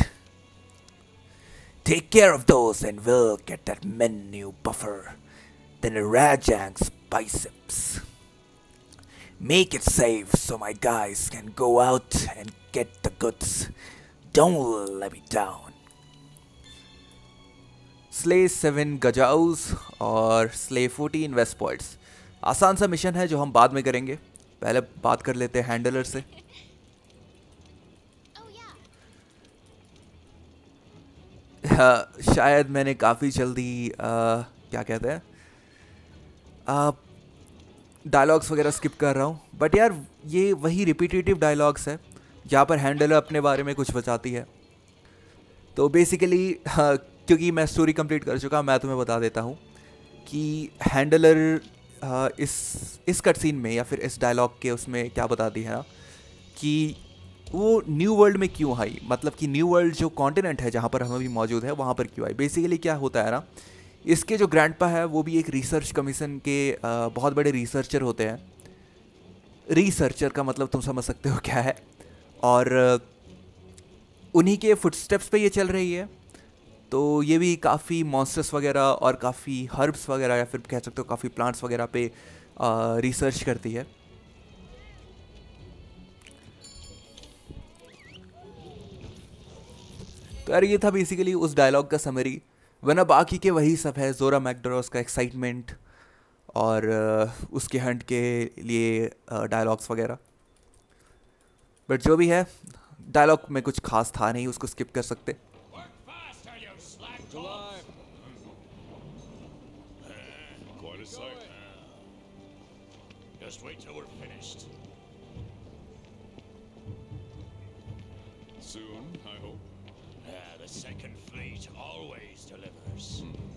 Take care of those and we'll get that menu buffer. Then Rajang's biceps. Make it safe so my guys can go out and get the goods. Don't let me down. Slay 7 Gajaus और slay 14 waste points. आसान सा mission है जो हम बाद में करेंगे, पहले बात कर लेते हैं हैंडलर से। Oh yeah. शायद मैंने काफ़ी जल्दी क्या कहते हैं डायलॉग्स वगैरह स्किप कर रहा हूँ, बट यार ये वही रिपीटेटिव डायलॉग्स है जहाँ पर हैंडलर अपने बारे में कुछ बताती है। तो बेसिकली क्योंकि मैं स्टोरी कंप्लीट कर चुका, मैं तुम्हें बता देता हूँ कि हैंडलर इस कट सीन में या फिर इस डायलॉग के उसमें क्या बताती है ना, कि वो न्यू वर्ल्ड में क्यों आई, मतलब कि न्यू वर्ल्ड जो कॉन्टिनेंट है जहाँ पर हम अभी मौजूद है वहाँ पर क्यों आई। बेसिकली क्या होता है ना, इसके जो ग्रैंडपा है वो भी एक रिसर्च कमीशन के बहुत बड़े रिसर्चर होते हैं। रिसर्चर का मतलब तुम समझ सकते हो क्या है, और उन्हीं के फुटस्टेप्स पे ये चल रही है। तो ये भी काफ़ी मॉन्स्टर्स वगैरह और काफ़ी हर्ब्स वगैरह या फिर कह सकते हो काफ़ी प्लांट्स वगैरह पे रिसर्च करती है। तो यार ये था बेसिकली उस डायलॉग का समरी, वरना बाकी के वही सब है, जोरा मैकडोरस का एक्साइटमेंट और उसके हंट के लिए डायलॉग्स वगैरह। बट जो भी है, डायलॉग में कुछ खास था नहीं, उसको स्किप कर सकते। Quite a sight. Just wait till we're finished. Soon, I hope. The second fleet always delivers.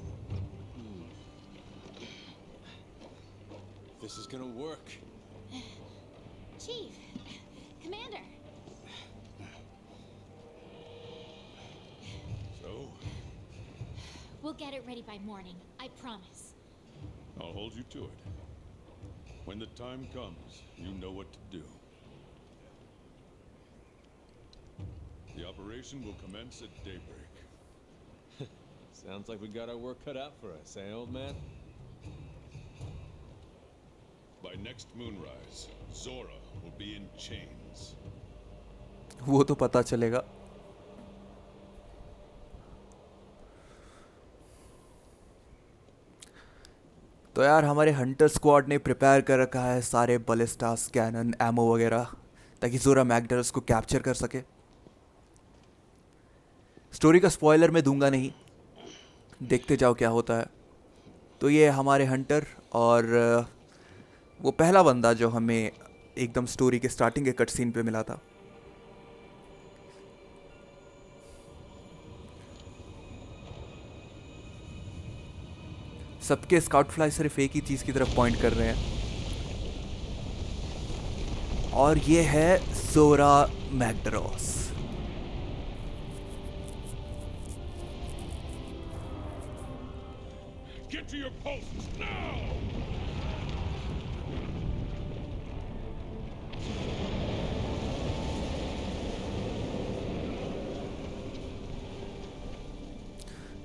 This is gonna work. Chief, Commander. So, We'll get it ready by morning, I promise. I'll hold you to it. When the time comes, you know what to do. The operation will commence at daybreak. Sounds like we got our work cut out for us, eh, old man? By next moonrise, Zora will be in chains. वो तो पता चलेगा। तो यार हमारे Hunter squad ने prepare कर रखा है सारे बलिस्टास, कैनन, एमो वगैरह, ताकि जोरा मैकडोरस को कैप्चर कर सके। स्टोरी का स्पॉइलर मैं दूंगा नहीं, देखते जाओ क्या होता है। तो ये हमारे हंटर और वो पहला बंदा जो हमें एकदम स्टोरी के स्टार्टिंग के कट सीन पे मिला था। सबके स्काउट फ्लाई सिर्फ एक ही चीज़ की तरफ पॉइंट कर रहे हैं, और ये है जोरा मैकडोरस। Get to your posts now!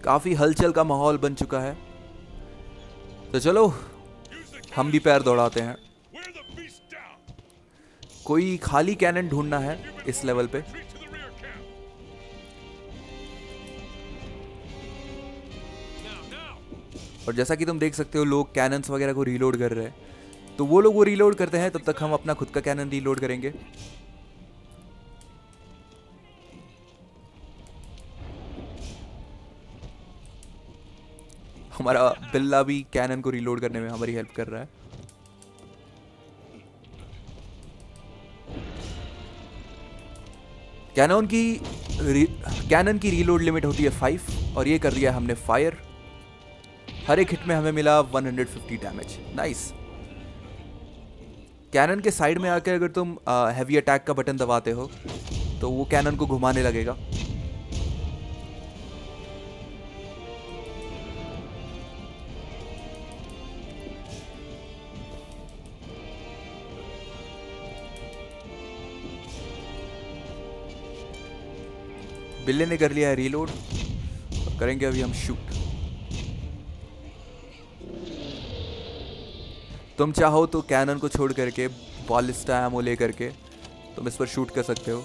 काफी हलचल का माहौल बन चुका है, तो चलो हम भी पैर दौड़ाते हैं। Wear the beast down. कोई खाली कैनन ढूंढना है इस लेवल पे। Retreat to the rear camp. Now. और जैसा कि तुम देख सकते हो लोग कैनन्स वगैरह को रीलोड कर रहे हैं, तो वो लोग वो रीलोड करते हैं, तब तक हम अपना खुद का कैनन रीलोड करेंगे। हमारा बिल्ला भी कैनन को रीलोड करने में हमारी हेल्प कर रहा है। कैनन की रीलोड लिमिट होती है 5 और ये कर दिया हमने फायर। हर एक हिट में हमें मिला 150 डैमेज। नाइस। कैनन के साइड में आकर अगर तुम हैवी अटैक का बटन दबाते हो तो वो कैनन को घुमाने लगेगा। बिल्ले ने कर लिया है रीलोड, करेंगे अभी हम शूट। तुम चाहो तो कैनन को छोड़ करके बॉलिस्टा एमो ले करके तुम इस पर शूट कर सकते हो।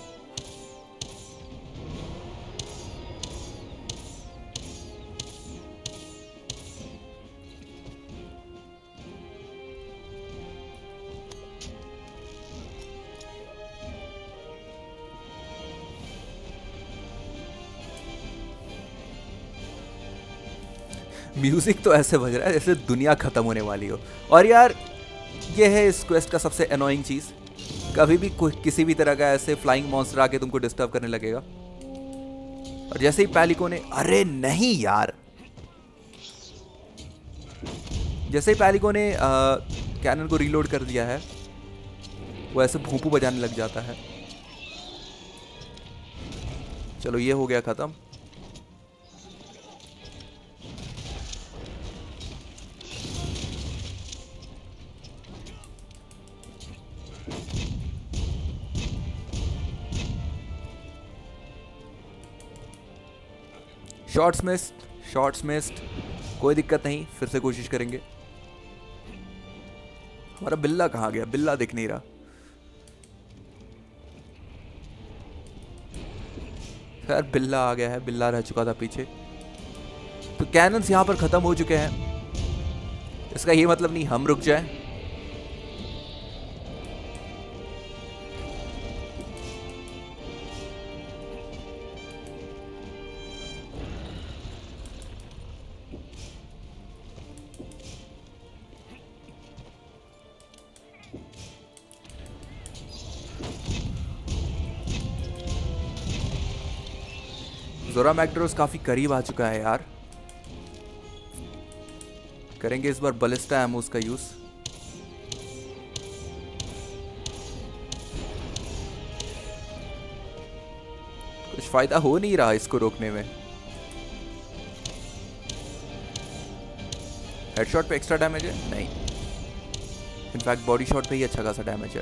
म्यूजिक तो ऐसे बज रहा है जैसे दुनिया खत्म होने वाली हो। और यार ये है इस क्वेस्ट का सबसे अनोइंग चीज, कभी भी किसी भी तरह का ऐसे फ्लाइंग मॉन्स्टर आके तुमको डिस्टर्ब करने लगेगा। और जैसे ही पैलिको ने, अरे नहीं यार, जैसे ही पैलिको ने कैनन को रीलोड कर दिया है वो ऐसे भूपू बजाने लग जाता है। चलो ये हो गया खत्म। शॉट्स मिस्ड, कोई दिक्कत नहीं, फिर से कोशिश करेंगे। हमारा बिल्ला कहाँ गया? बिल्ला दिख नहीं रहा। खैर बिल्ला आ गया है, बिल्ला रह चुका था पीछे। तो कैनन्स यहाँ पर खत्म हो चुके हैं। इसका ये मतलब नहीं हम रुक जाएं। ज़ोरा मैक्ड्रोस काफी करीब आ चुका है यार। करेंगे इस बार बलिस्टा एमोस का यूज। कुछ फायदा हो नहीं रहा इसको रोकने में। हेडशॉट पे एक्स्ट्रा डैमेज है? नहीं, इनफैक्ट बॉडी शॉट पे ही अच्छा खासा डैमेज है।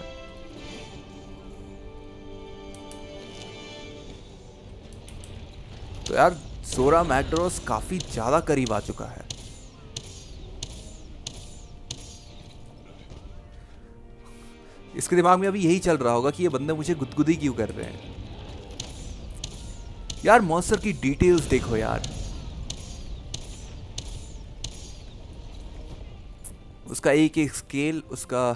तो यार ज़ोरा मैक्ड्रोस काफी ज्यादा करीब आ चुका है। इसके दिमाग में अभी यही चल रहा होगा कि ये बंदे मुझे गुदगुदी क्यों कर रहे हैं। यार मॉन्स्टर की डिटेल्स देखो यार, उसका एक एक स्केल, उसका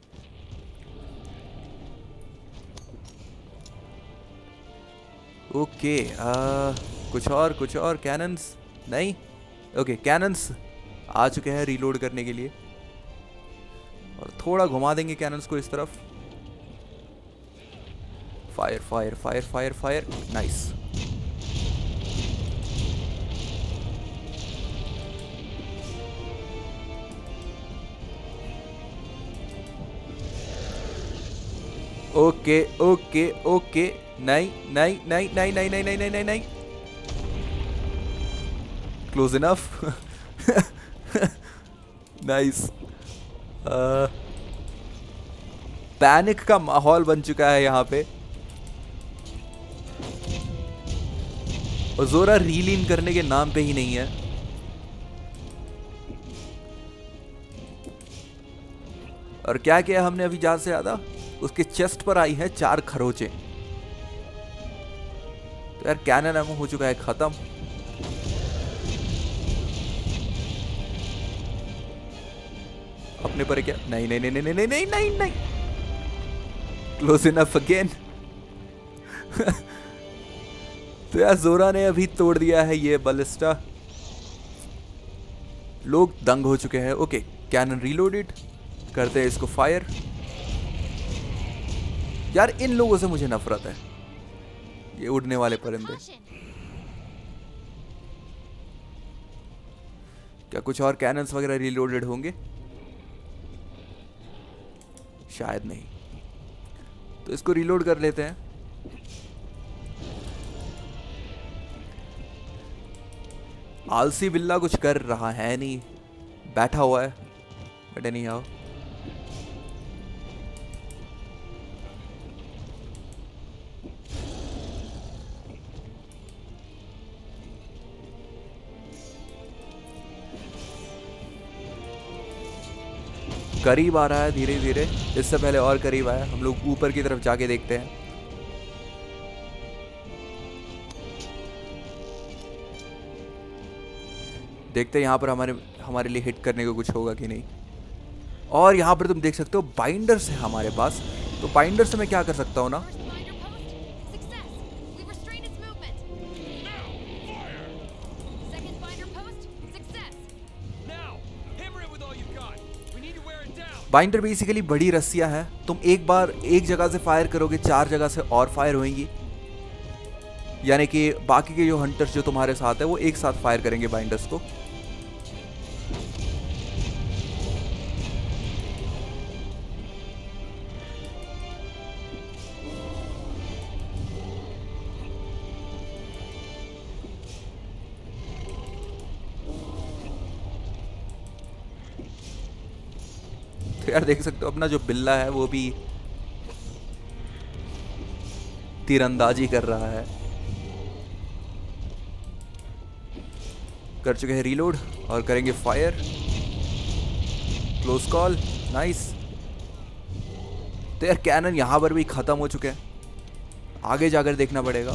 ओके। कुछ और कैनन्स नहीं। ओके कैनन्स आ चुके हैं रीलोड करने के लिए, और थोड़ा घुमा देंगे कैनन्स को इस तरफ। Fire fire fire fire fire, nice. Okay okay okay, नहीं नहीं नहीं नहीं नहीं नहीं नहीं नहीं नहीं, क्लोज इनफ। नाइस। पैनिक का माहौल बन चुका है यहाँ पे। और जोरा रीलीन करने के नाम पे ही नहीं है। और क्या किया हमने अभी ज्यादा से ज्यादा, उसके चेस्ट पर आई है 4 खरोचे। तो यार कैनन एमो हो चुका है खत्म। अपने पर क्या, नहीं नहीं नहीं नहीं नहीं नहीं नहीं नहीं, क्लोज इनफ अगेन। तो यार जोरा ने अभी तोड़ दिया है ये बलिस्टा। लोग दंग हो चुके हैं। ओके कैनन रीलोडेड, करते हैं इसको फायर। यार इन लोगों से मुझे नफरत है, ये उड़ने वाले परिंदे। क्या कुछ और कैनन्स वगैरह रीलोडेड होंगे? शायद नहीं, तो इसको रीलोड कर लेते हैं। आलसी बिल्ला कुछ कर रहा है नहीं, बैठा हुआ है। बट नहीं आओ, करीब आ रहा है धीरे धीरे। इससे पहले और करीब आया। हम लोग ऊपर की तरफ जाके देखते हैं। देखते हैं यहाँ पर हमारे लिए हिट करने को कुछ होगा कि नहीं। और यहाँ पर तुम देख सकते हो बाइंडर्स है हमारे पास। तो बाइंडर से मैं क्या कर सकता हूँ ना, बाइंडर बेसिकली बड़ी रस्सियां हैं। तुम एक बार एक जगह से फायर करोगे, 4 जगह से और फायर होंगी। यानी कि बाकी के जो हंटर्स जो तुम्हारे साथ है वो एक साथ फायर करेंगे बाइंडर्स को। तो यार देख सकते हो अपना जो बिल्ला है वो भी तीरंदाजी कर रहा है। कर चुके हैं रीलोड और करेंगे फायर। Close call, nice. तो यार कैनन यहां पर भी खत्म हो चुके हैं, आगे जाकर देखना पड़ेगा।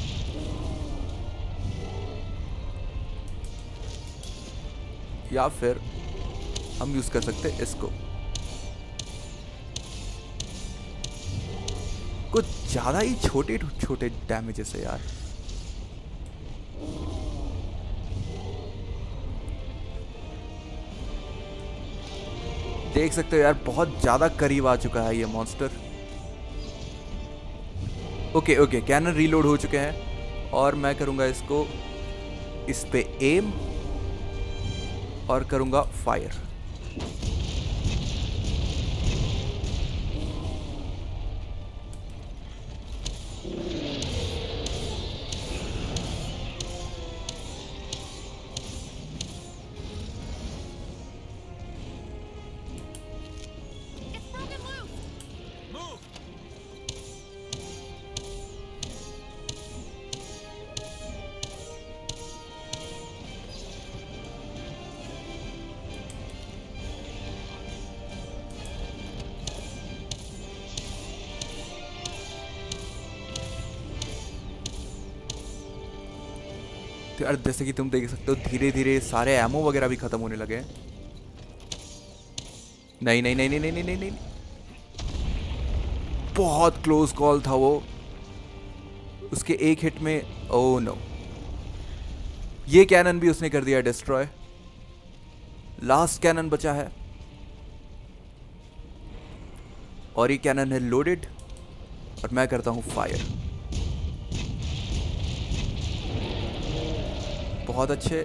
या फिर हम यूज कर सकते हैं इसको। कुछ ज्यादा ही छोटे छोटे डैमेजेस है यार। देख सकते हो यार बहुत ज्यादा करीब आ चुका है ये monster. Okay okay cannon reload हो चुके हैं और मैं करूंगा इसको इस पे एम और करूंगा फायर। तो यार जैसे कि तुम देख सकते हो धीरे धीरे सारे एमो वगैरह भी खत्म होने लगे हैं। नहीं नहीं नहीं नहीं नहीं नहीं नहीं, बहुत क्लोज कॉल था वो। उसके एक हिट में, ओह नो, ये कैनन भी उसने कर दिया डिस्ट्रॉय। लास्ट कैनन बचा है और ये कैनन है लोडेड और मैं करता हूं फायर। बहुत अच्छे।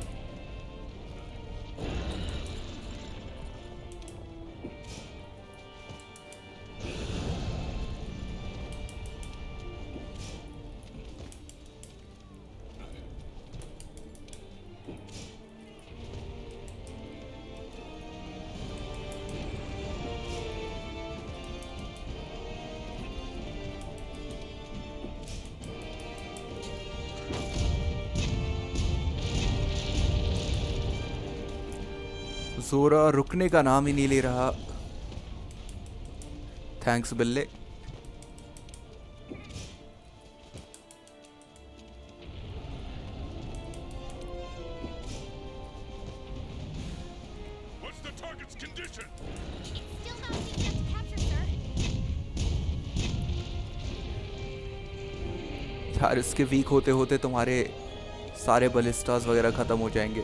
जोरा रुकने का नाम ही नहीं ले रहा। थैंक्स बिल्ले। What's the target's condition? It's still not big enough to capture, sir. यार इसके वीक होते होते तुम्हारे सारे बलिस्टास वगैरह खत्म हो जाएंगे।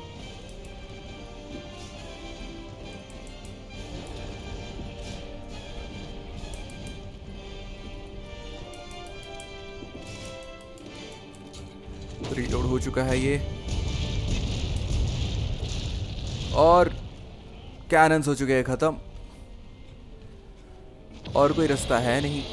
रीलोड हो चुका है ये, और कैनन्स हो चुके हैं खत्म, और कोई रास्ता है नहीं।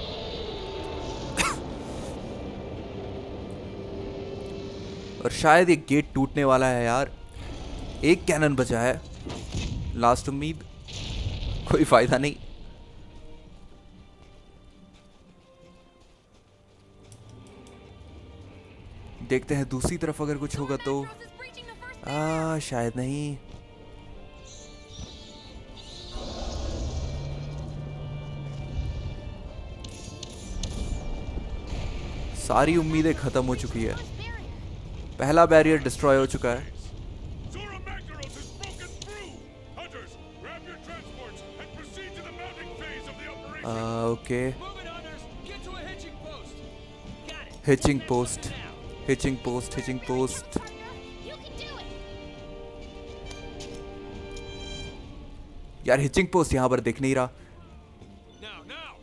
और शायद एक गेट टूटने वाला है यार। एक कैनन बचा है, लास्ट उम्मीद, कोई फायदा नहीं। देखते हैं दूसरी तरफ अगर कुछ होगा तो। शायद नहीं। सारी उम्मीदें खत्म हो चुकी है। पहला बैरियर डिस्ट्रॉय हो चुका है। Zora Magdaros has broken through! Hunters, grab your transports and proceed to the mounting phase of the operation! Okay, Move it, hunters! Get to a hitching post! Got it! Hitching post, hitching post, hitching post. You can do it. यार हिचिंग post यहाँ पर दिख नहीं रहा। Now, now!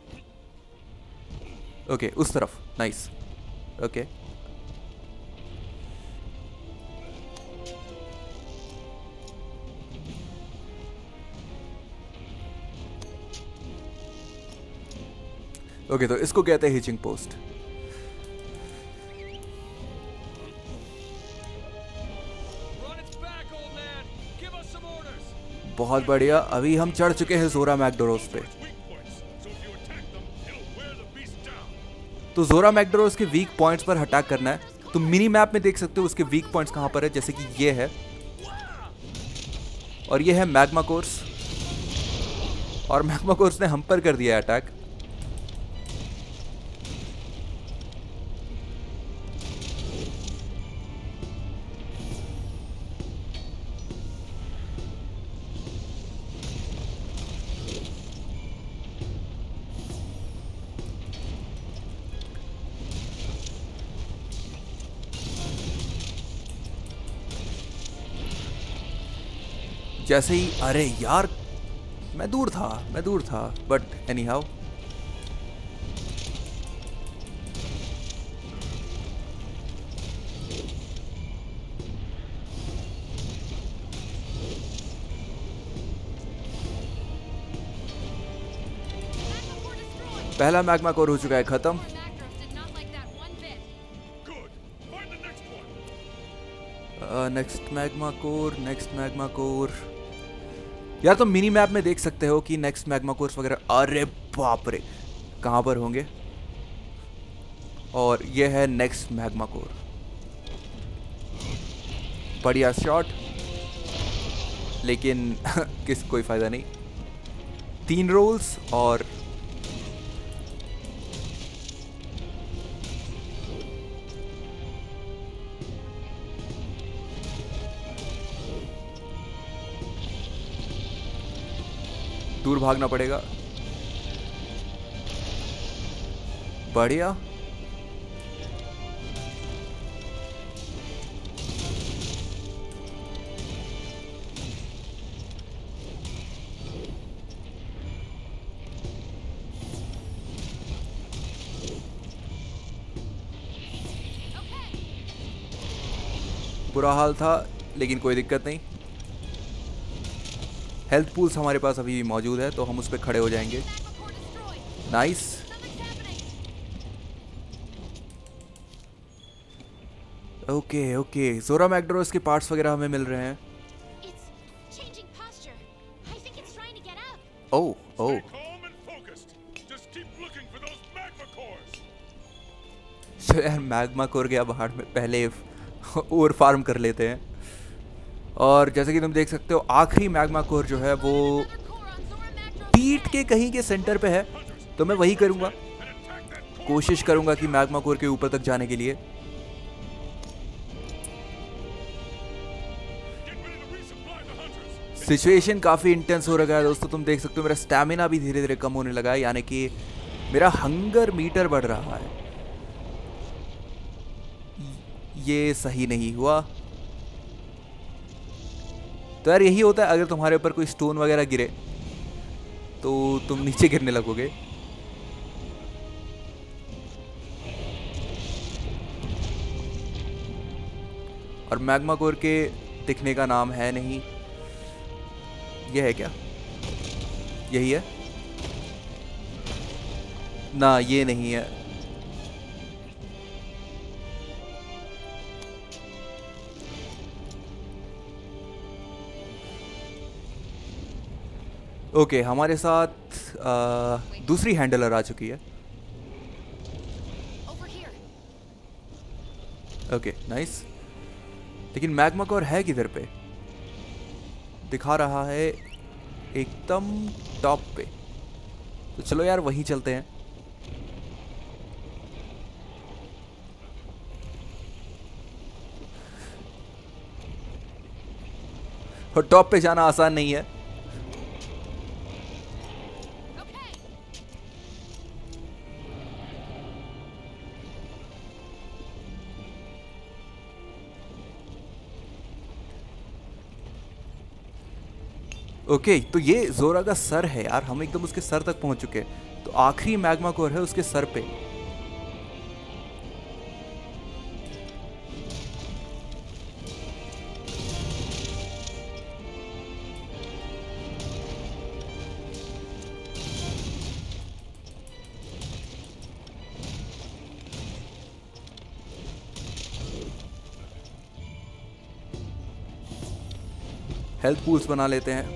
Okay, उस तरफ, nice. Okay, okay, तो इसको कहते हैं hitching post. Run its back, old man! Give us some orders! बहुत बढ़िया, अभी हम चढ़ चुके हैं जोरा मैकडोरोस पे। Its weak points, so if you attack them, it'll wear the beast down. तो जोरा मैकडोरोस के वीक पॉइंट्स पर अटैक करना है। तो मिनी मैप में देख सकते हो उसके वीक पॉइंट्स कहाँ पर है, जैसे कि ये है, और ये है मैग्मा कोर्स, और मैग्मा कोर्स ने हम पर कर दिया अटैक। जैसे ही, अरे यार मैं दूर था, but anyhow. Magma core destroyed. पहला मैग्मा कोर हो चुका है खत्म। Magdaros did not like that one bit. Good. Find the next one. Next magma core, next magma core. यार तो मिनी मैप में देख सकते हो कि नेक्स्ट मैग्मा कोर्स वगैरह, अरे बाप रे, कहाँ पर होंगे। और ये है नेक्स्ट मैग्मा कोर। बढ़िया शॉट, लेकिन किस कोई फायदा नहीं। 3 रोल्स और दूर भागना पड़ेगा। बढ़िया, बुरा हाल था लेकिन कोई दिक्कत नहीं। हेल्थ पूल्स हमारे पास अभी भी मौजूद है, तो हम उस पर खड़े हो जाएंगे। Magma core destroyed. Nice. Something's happening. Okay okay, Zorah Magdaros के पार्ट्स वगैरह हमें मिल रहे हैं। It's changing posture. I think it's trying to get out. Oh oh, Stay calm and focused. Just keep looking for those magma cores. यार magma core गया बाहर में, पहले और फार्म कर लेते हैं। और जैसे कि तुम देख सकते हो आखिरी मैग्मा कोर जो है वो पीठ के कहीं के सेंटर पे है, तो मैं वही करूँगा, कोशिश करूँगा कि मैग्मा कोर के ऊपर तक जाने के लिए। सिचुएशन काफ़ी इंटेंस हो रहा है दोस्तों, तुम देख सकते हो मेरा स्टैमिना भी धीरे धीरे कम होने लगा है, यानी कि मेरा हंगर मीटर बढ़ रहा है। ये सही नहीं हुआ। तो यार यही होता है, अगर तुम्हारे ऊपर कोई स्टोन वगैरह गिरे तो तुम नीचे गिरने लगोगे। और मैग्मा कोर के दिखने का नाम है नहीं। यह है क्या? यही है ना? ये नहीं है। ओके, हमारे साथ दूसरी हैंडलर आ चुकी है। Okay nice. लेकिन मैग्मा कोर है किधर पे? दिखा रहा है एकदम टॉप पे। तो चलो यार वहीं चलते हैं। और टॉप पे जाना आसान नहीं है। ओके तो ये जोरा का सर है यार, हम एकदम उसके सर तक पहुंच चुके हैं। तो आखिरी मैग्मा कोर है उसके सर पे। हेल्थ पूल्स बना लेते हैं।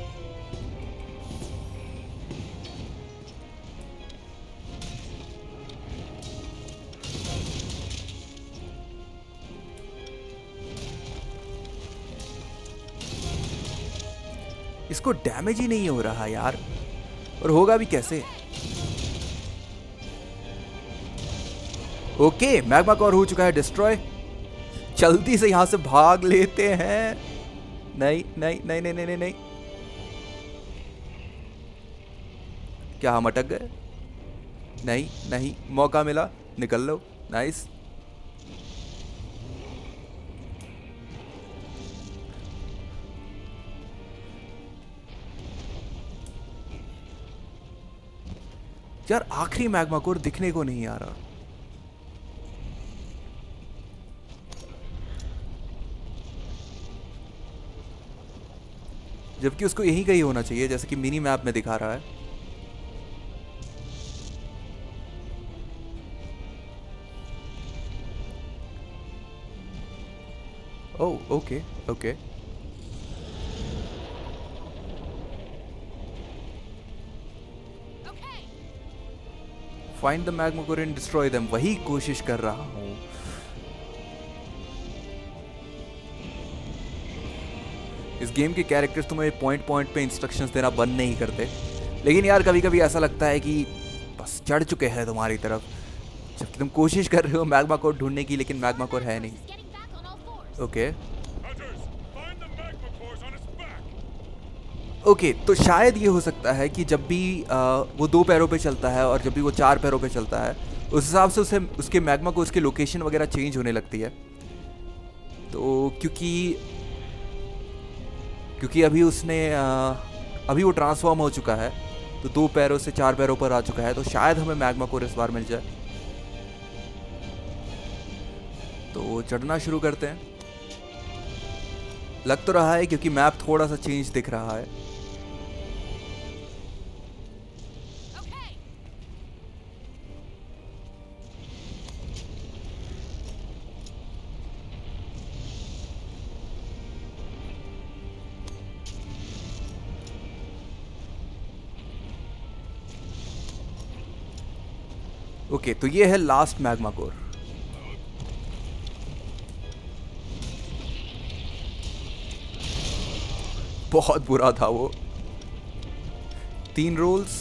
इसको डैमेज ही नहीं हो रहा यार, और होगा भी कैसे? ओके मैग्मा कोर हो चुका है डिस्ट्रॉय। जल्दी से यहां से भाग लेते हैं। नहीं नहीं नहीं नहीं नहीं नहीं, क्या हम अटक गए? नहीं नहीं, मौका मिला, निकल लो। नाइस। यार आखिरी मैग्मा कोर दिखने को नहीं आ रहा। जबकि उसको यहीं कहीं होना चाहिए, जैसे कि मिनी मैप में दिखा रहा है। Oh okay okay. Find the magma core and destroy them, वही कोशिश कर रहा हूं। इस गेम के कैरेक्टर्स तुम्हें पॉइंट पॉइंट पे इंस्ट्रक्शंस देना बंद नहीं करते, लेकिन यार कभी कभी ऐसा लगता है कि बस चढ़ चुके हैं तुम्हारी तरफ, जबकि तुम कोशिश कर रहे हो मैग्मा कोर ढूंढने की, लेकिन मैग्मा कोर है नहीं। ओके ओके तो शायद ये हो सकता है कि जब भी वो 2 पैरों पे चलता है और जब भी वो 4 पैरों पे चलता है, उस हिसाब से उसे उसके मैग्मा को उसके लोकेशन वगैरह चेंज होने लगती है। तो क्योंकि अभी उसने अभी वो ट्रांसफॉर्म हो चुका है, तो 2 पैरों से 4 पैरों पर आ चुका है, तो शायद हमें मैग्मा कोर इस बार मिल जाए। तो चढ़ना शुरू करते हैं। लग तो रहा है क्योंकि मैप थोड़ा सा चेंज दिख रहा है। ओके तो ये है लास्ट मैग्मा कोर। बहुत बुरा था वो। 3 रोल्स।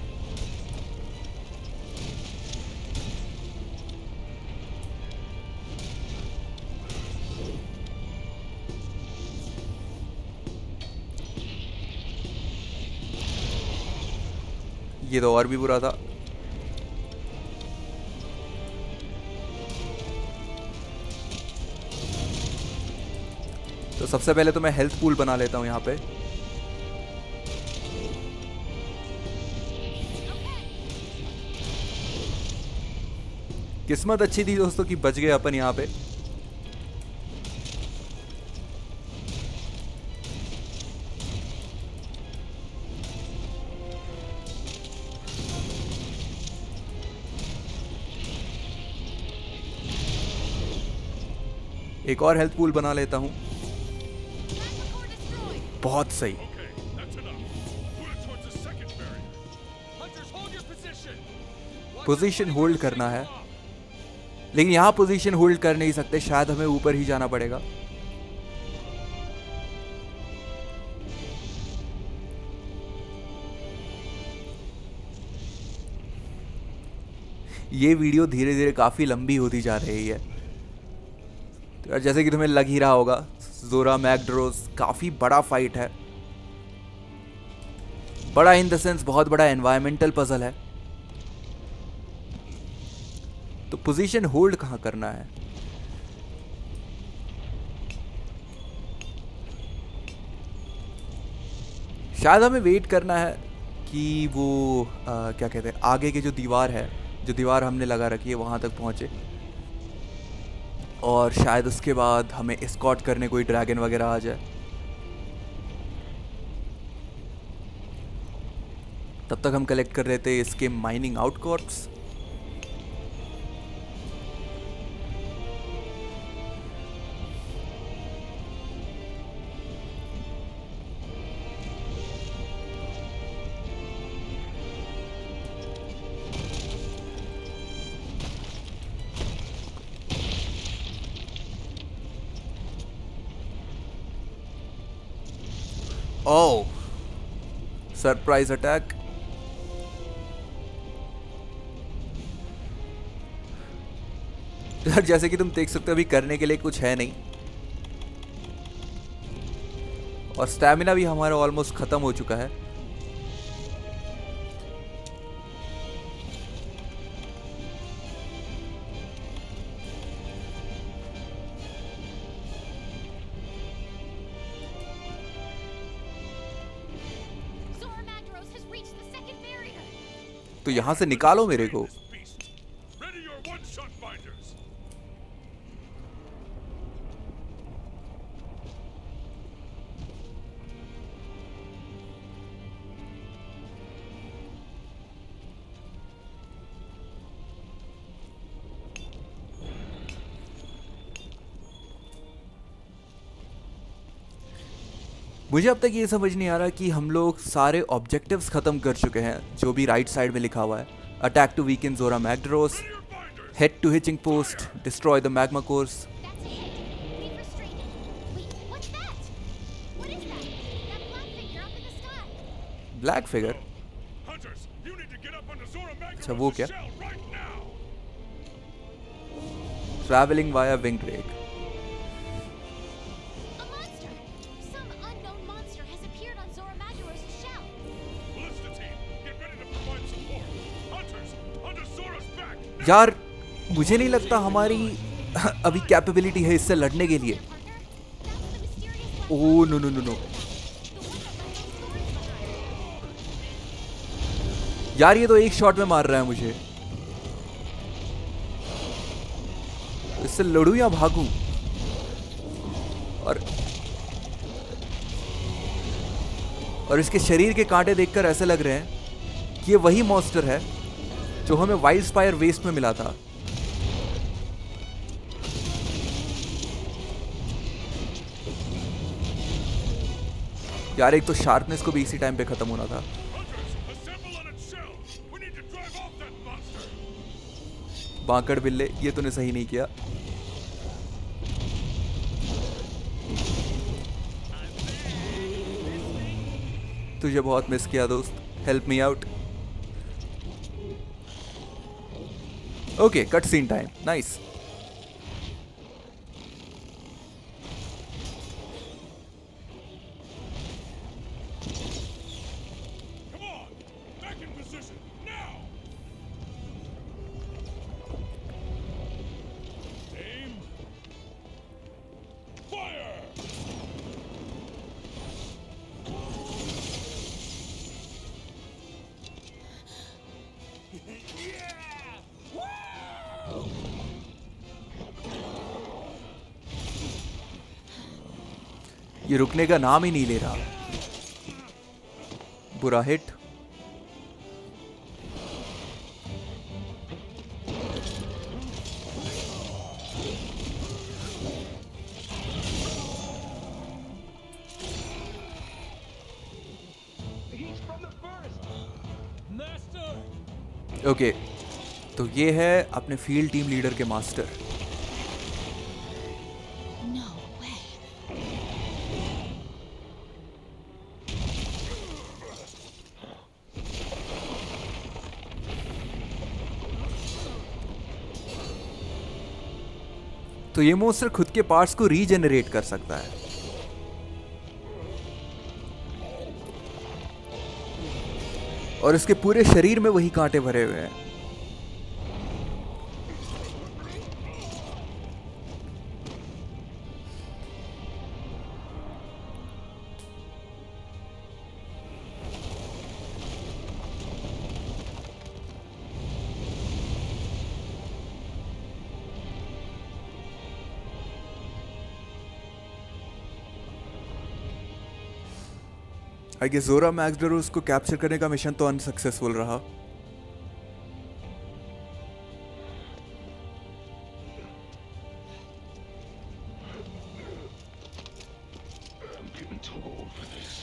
ये तो और भी बुरा था। तो सबसे पहले तो मैं हेल्थ पूल बना लेता हूं यहाँ पे। किस्मत अच्छी थी दोस्तों कि बच गए अपन यहाँ पे। एक और हेल्थ पूल बना लेता हूँ। बहुत सही। Okay, that's enough. Move it towards the second barrier. Hunters, hold your position. Position hold करना है, लेकिन यहाँ पोजीशन होल्ड कर नहीं सकते, शायद हमें ऊपर ही जाना पड़ेगा। ये वीडियो धीरे धीरे काफी लंबी होती जा रही है। तो यार जैसे कि तुम्हें लग ही रहा होगा, जोरा मैगड्रोस काफी बड़ा फाइट है। बड़ा इन द सेंस बहुत बड़ा एनवायरमेंटल पजल है। तो पोजीशन होल्ड कहां करना है? शायद हमें वेट करना है कि वो क्या कहते हैं, आगे की जो दीवार हमने लगा रखी है वहां तक पहुंचे, और शायद उसके बाद हमें एस्कॉर्ट करने कोई ड्रैगन वगैरह आ जाए। तब तक हम कलेक्ट कर लेते इसके mining outcrops. Oh, surprise attack. यार जैसे कि तुम देख सकते हो अभी करने के लिए कुछ है नहीं, और स्टैमिना भी हमारा ऑलमोस्ट खत्म हो चुका है। Zora Magdaros has reached the second barrier. तो यहां से निकालो मेरे को। This beast. Ready your one-shot binders. मुझे अब तक ये समझ नहीं आ रहा कि हम लोग सारे ऑब्जेक्टिव्स खत्म कर चुके हैं जो भी राइट साइड में लिखा हुआ है। Attack to weaken Zorah Magdaros, Your binders. Head to hitching post, destroy the magma cores. That's it. Be frustrated. Wait, what's that? What is that? That black figure up in the sky. Black figure? Hunters, you need to get up onto Zora अच्छा, वो Magdaros' क्या? shell right now. Travelling via wingdrake. A monster! Some unknown monster has appeared on Zora Magdaros' shell. Ballista team, get ready to provide support. Hunters, onto Zora's back. यार मुझे नहीं लगता हमारी अभी capability है इससे लड़ने के लिए। Partner, that's the mysterious one. Oh no no no no, The one that left those stories behind. यार ये तो एक शॉट में मार रहा है मुझे। इससे लड़ूं या भागूं? और इसके शरीर के कांटे देखकर ऐसे लग रहे हैं कि ये वही मॉन्स्टर है जो हमें वाइल्ड स्पायर वेस्ट में मिला था। यार एक तो शार्पनेस को भी इसी टाइम पे खत्म होना था। Hunters, assemble on its shell. We need to drive off that monster. बांकड़ बिल्ले, ये तूने सही नहीं किया। तुझे बहुत मिस किया दोस्त, help me out. Okay, cutscene time, nice. Come on! Back in position, now! Aim! Fire! ये रुकने का नाम ही नहीं ले रहा। बुरा हिट। ओके, तो ये है अपने फील्ड टीम लीडर के मास्टर। No way. तो ये मोस्टर खुद के पार्ट्स को रीजेनरेट कर सकता है। और इसके पूरे शरीर में वही कांटे भरे हुए हैं। आई गेस जोरा मैक्सडोरोस को कैप्चर करने का मिशन तो अनसक्सेसफुल रहा। I'm getting too old for this.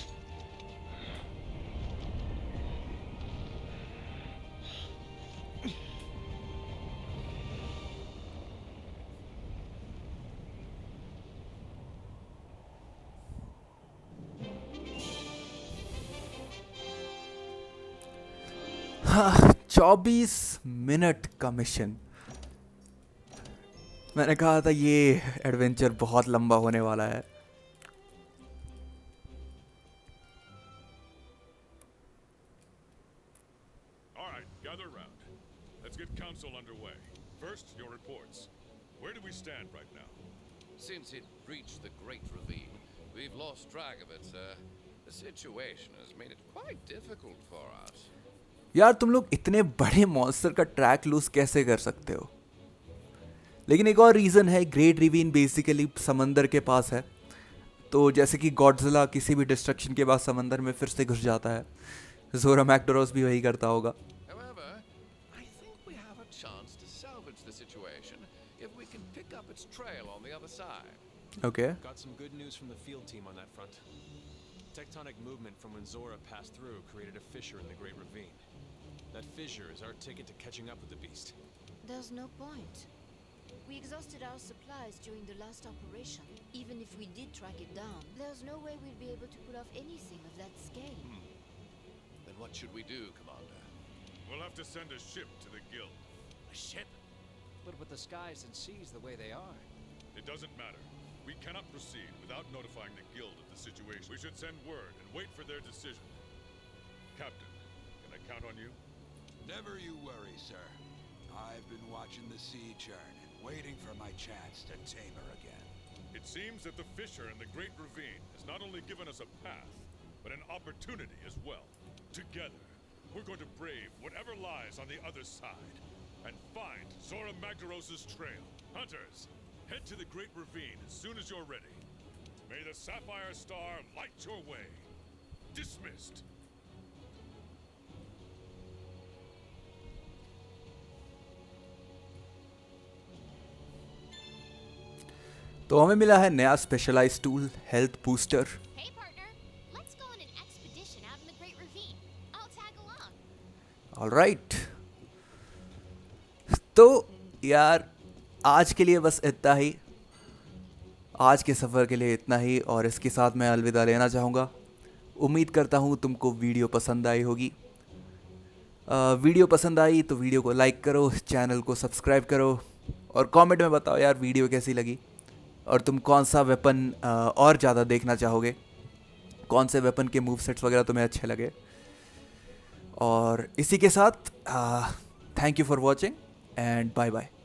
हाँ, 24 मिनट का मिशन। मैंने कहा था ये एडवेंचर बहुत लंबा होने वाला है। All right, gather around. Let's get council underway. First, your reports. Where do we stand right now? Since it breached the Great Ravine, we've lost track of it, sir. The situation has made it quite difficult for us. यार तुम लोग इतने बड़े monster का track loose कैसे कर सकते हो? लेकिन एक और रीज़न है, ग्रेट रिवीन बेसिकली समंदर के पास है। तो जैसे कि गॉडजिला किसी भी डिस्ट्रक्शन के बाद समंदर में फिर से घुस जाता है, जोरा मैक्डोरोस भी वही करता होगा। However, I think we have a chance to salvage the situation if we can pick up its trail on the other side. Okay, Got some good news from the field team on that front. Tectonic movement from when Zora passed through created a fissure in the Great Ravine. That fissure is our ticket to catching up with the beast. There's no point. We exhausted our supplies during the last operation. Even if we did track it down, there's no way we'd be able to pull off anything of that scale. Then what should we do, Commander? We'll have to send a ship to the guild. A ship? But with the skies and seas the way they are. It doesn't matter. We cannot proceed without notifying the guild of the situation. We should send word and wait for their decision. Captain, can I count on you? Never you worry, sir. I've been watching the sea churn and waiting for my chance to tame her again. It seems that the fissure in the Great Ravine has not only given us a path, but an opportunity as well. Together, we're going to brave whatever lies on the other side and find Zora Magdaros' trail. Hunters, head to the Great Ravine as soon as you're ready. May the Sapphire Star light your way. Dismissed. तो हमें मिला है नया specialised tool, health booster. Hey partner, let's go on an expedition out in the Great Ravine. I'll tag along. Alright, तो यार आज के लिए बस इतना ही। आज के सफ़र के लिए इतना ही, और इसके साथ मैं अलविदा लेना चाहूँगा। उम्मीद करता हूँ तुमको वीडियो पसंद आई होगी। वीडियो पसंद आई तो वीडियो को लाइक करो, चैनल को सब्सक्राइब करो और कमेंट में बताओ यार वीडियो कैसी लगी और तुम कौन सा वेपन और ज़्यादा देखना चाहोगे, कौन से वेपन के मूव सेट्स वगैरह तुम्हें अच्छे लगे। और इसी के साथ thank you for watching and bye bye.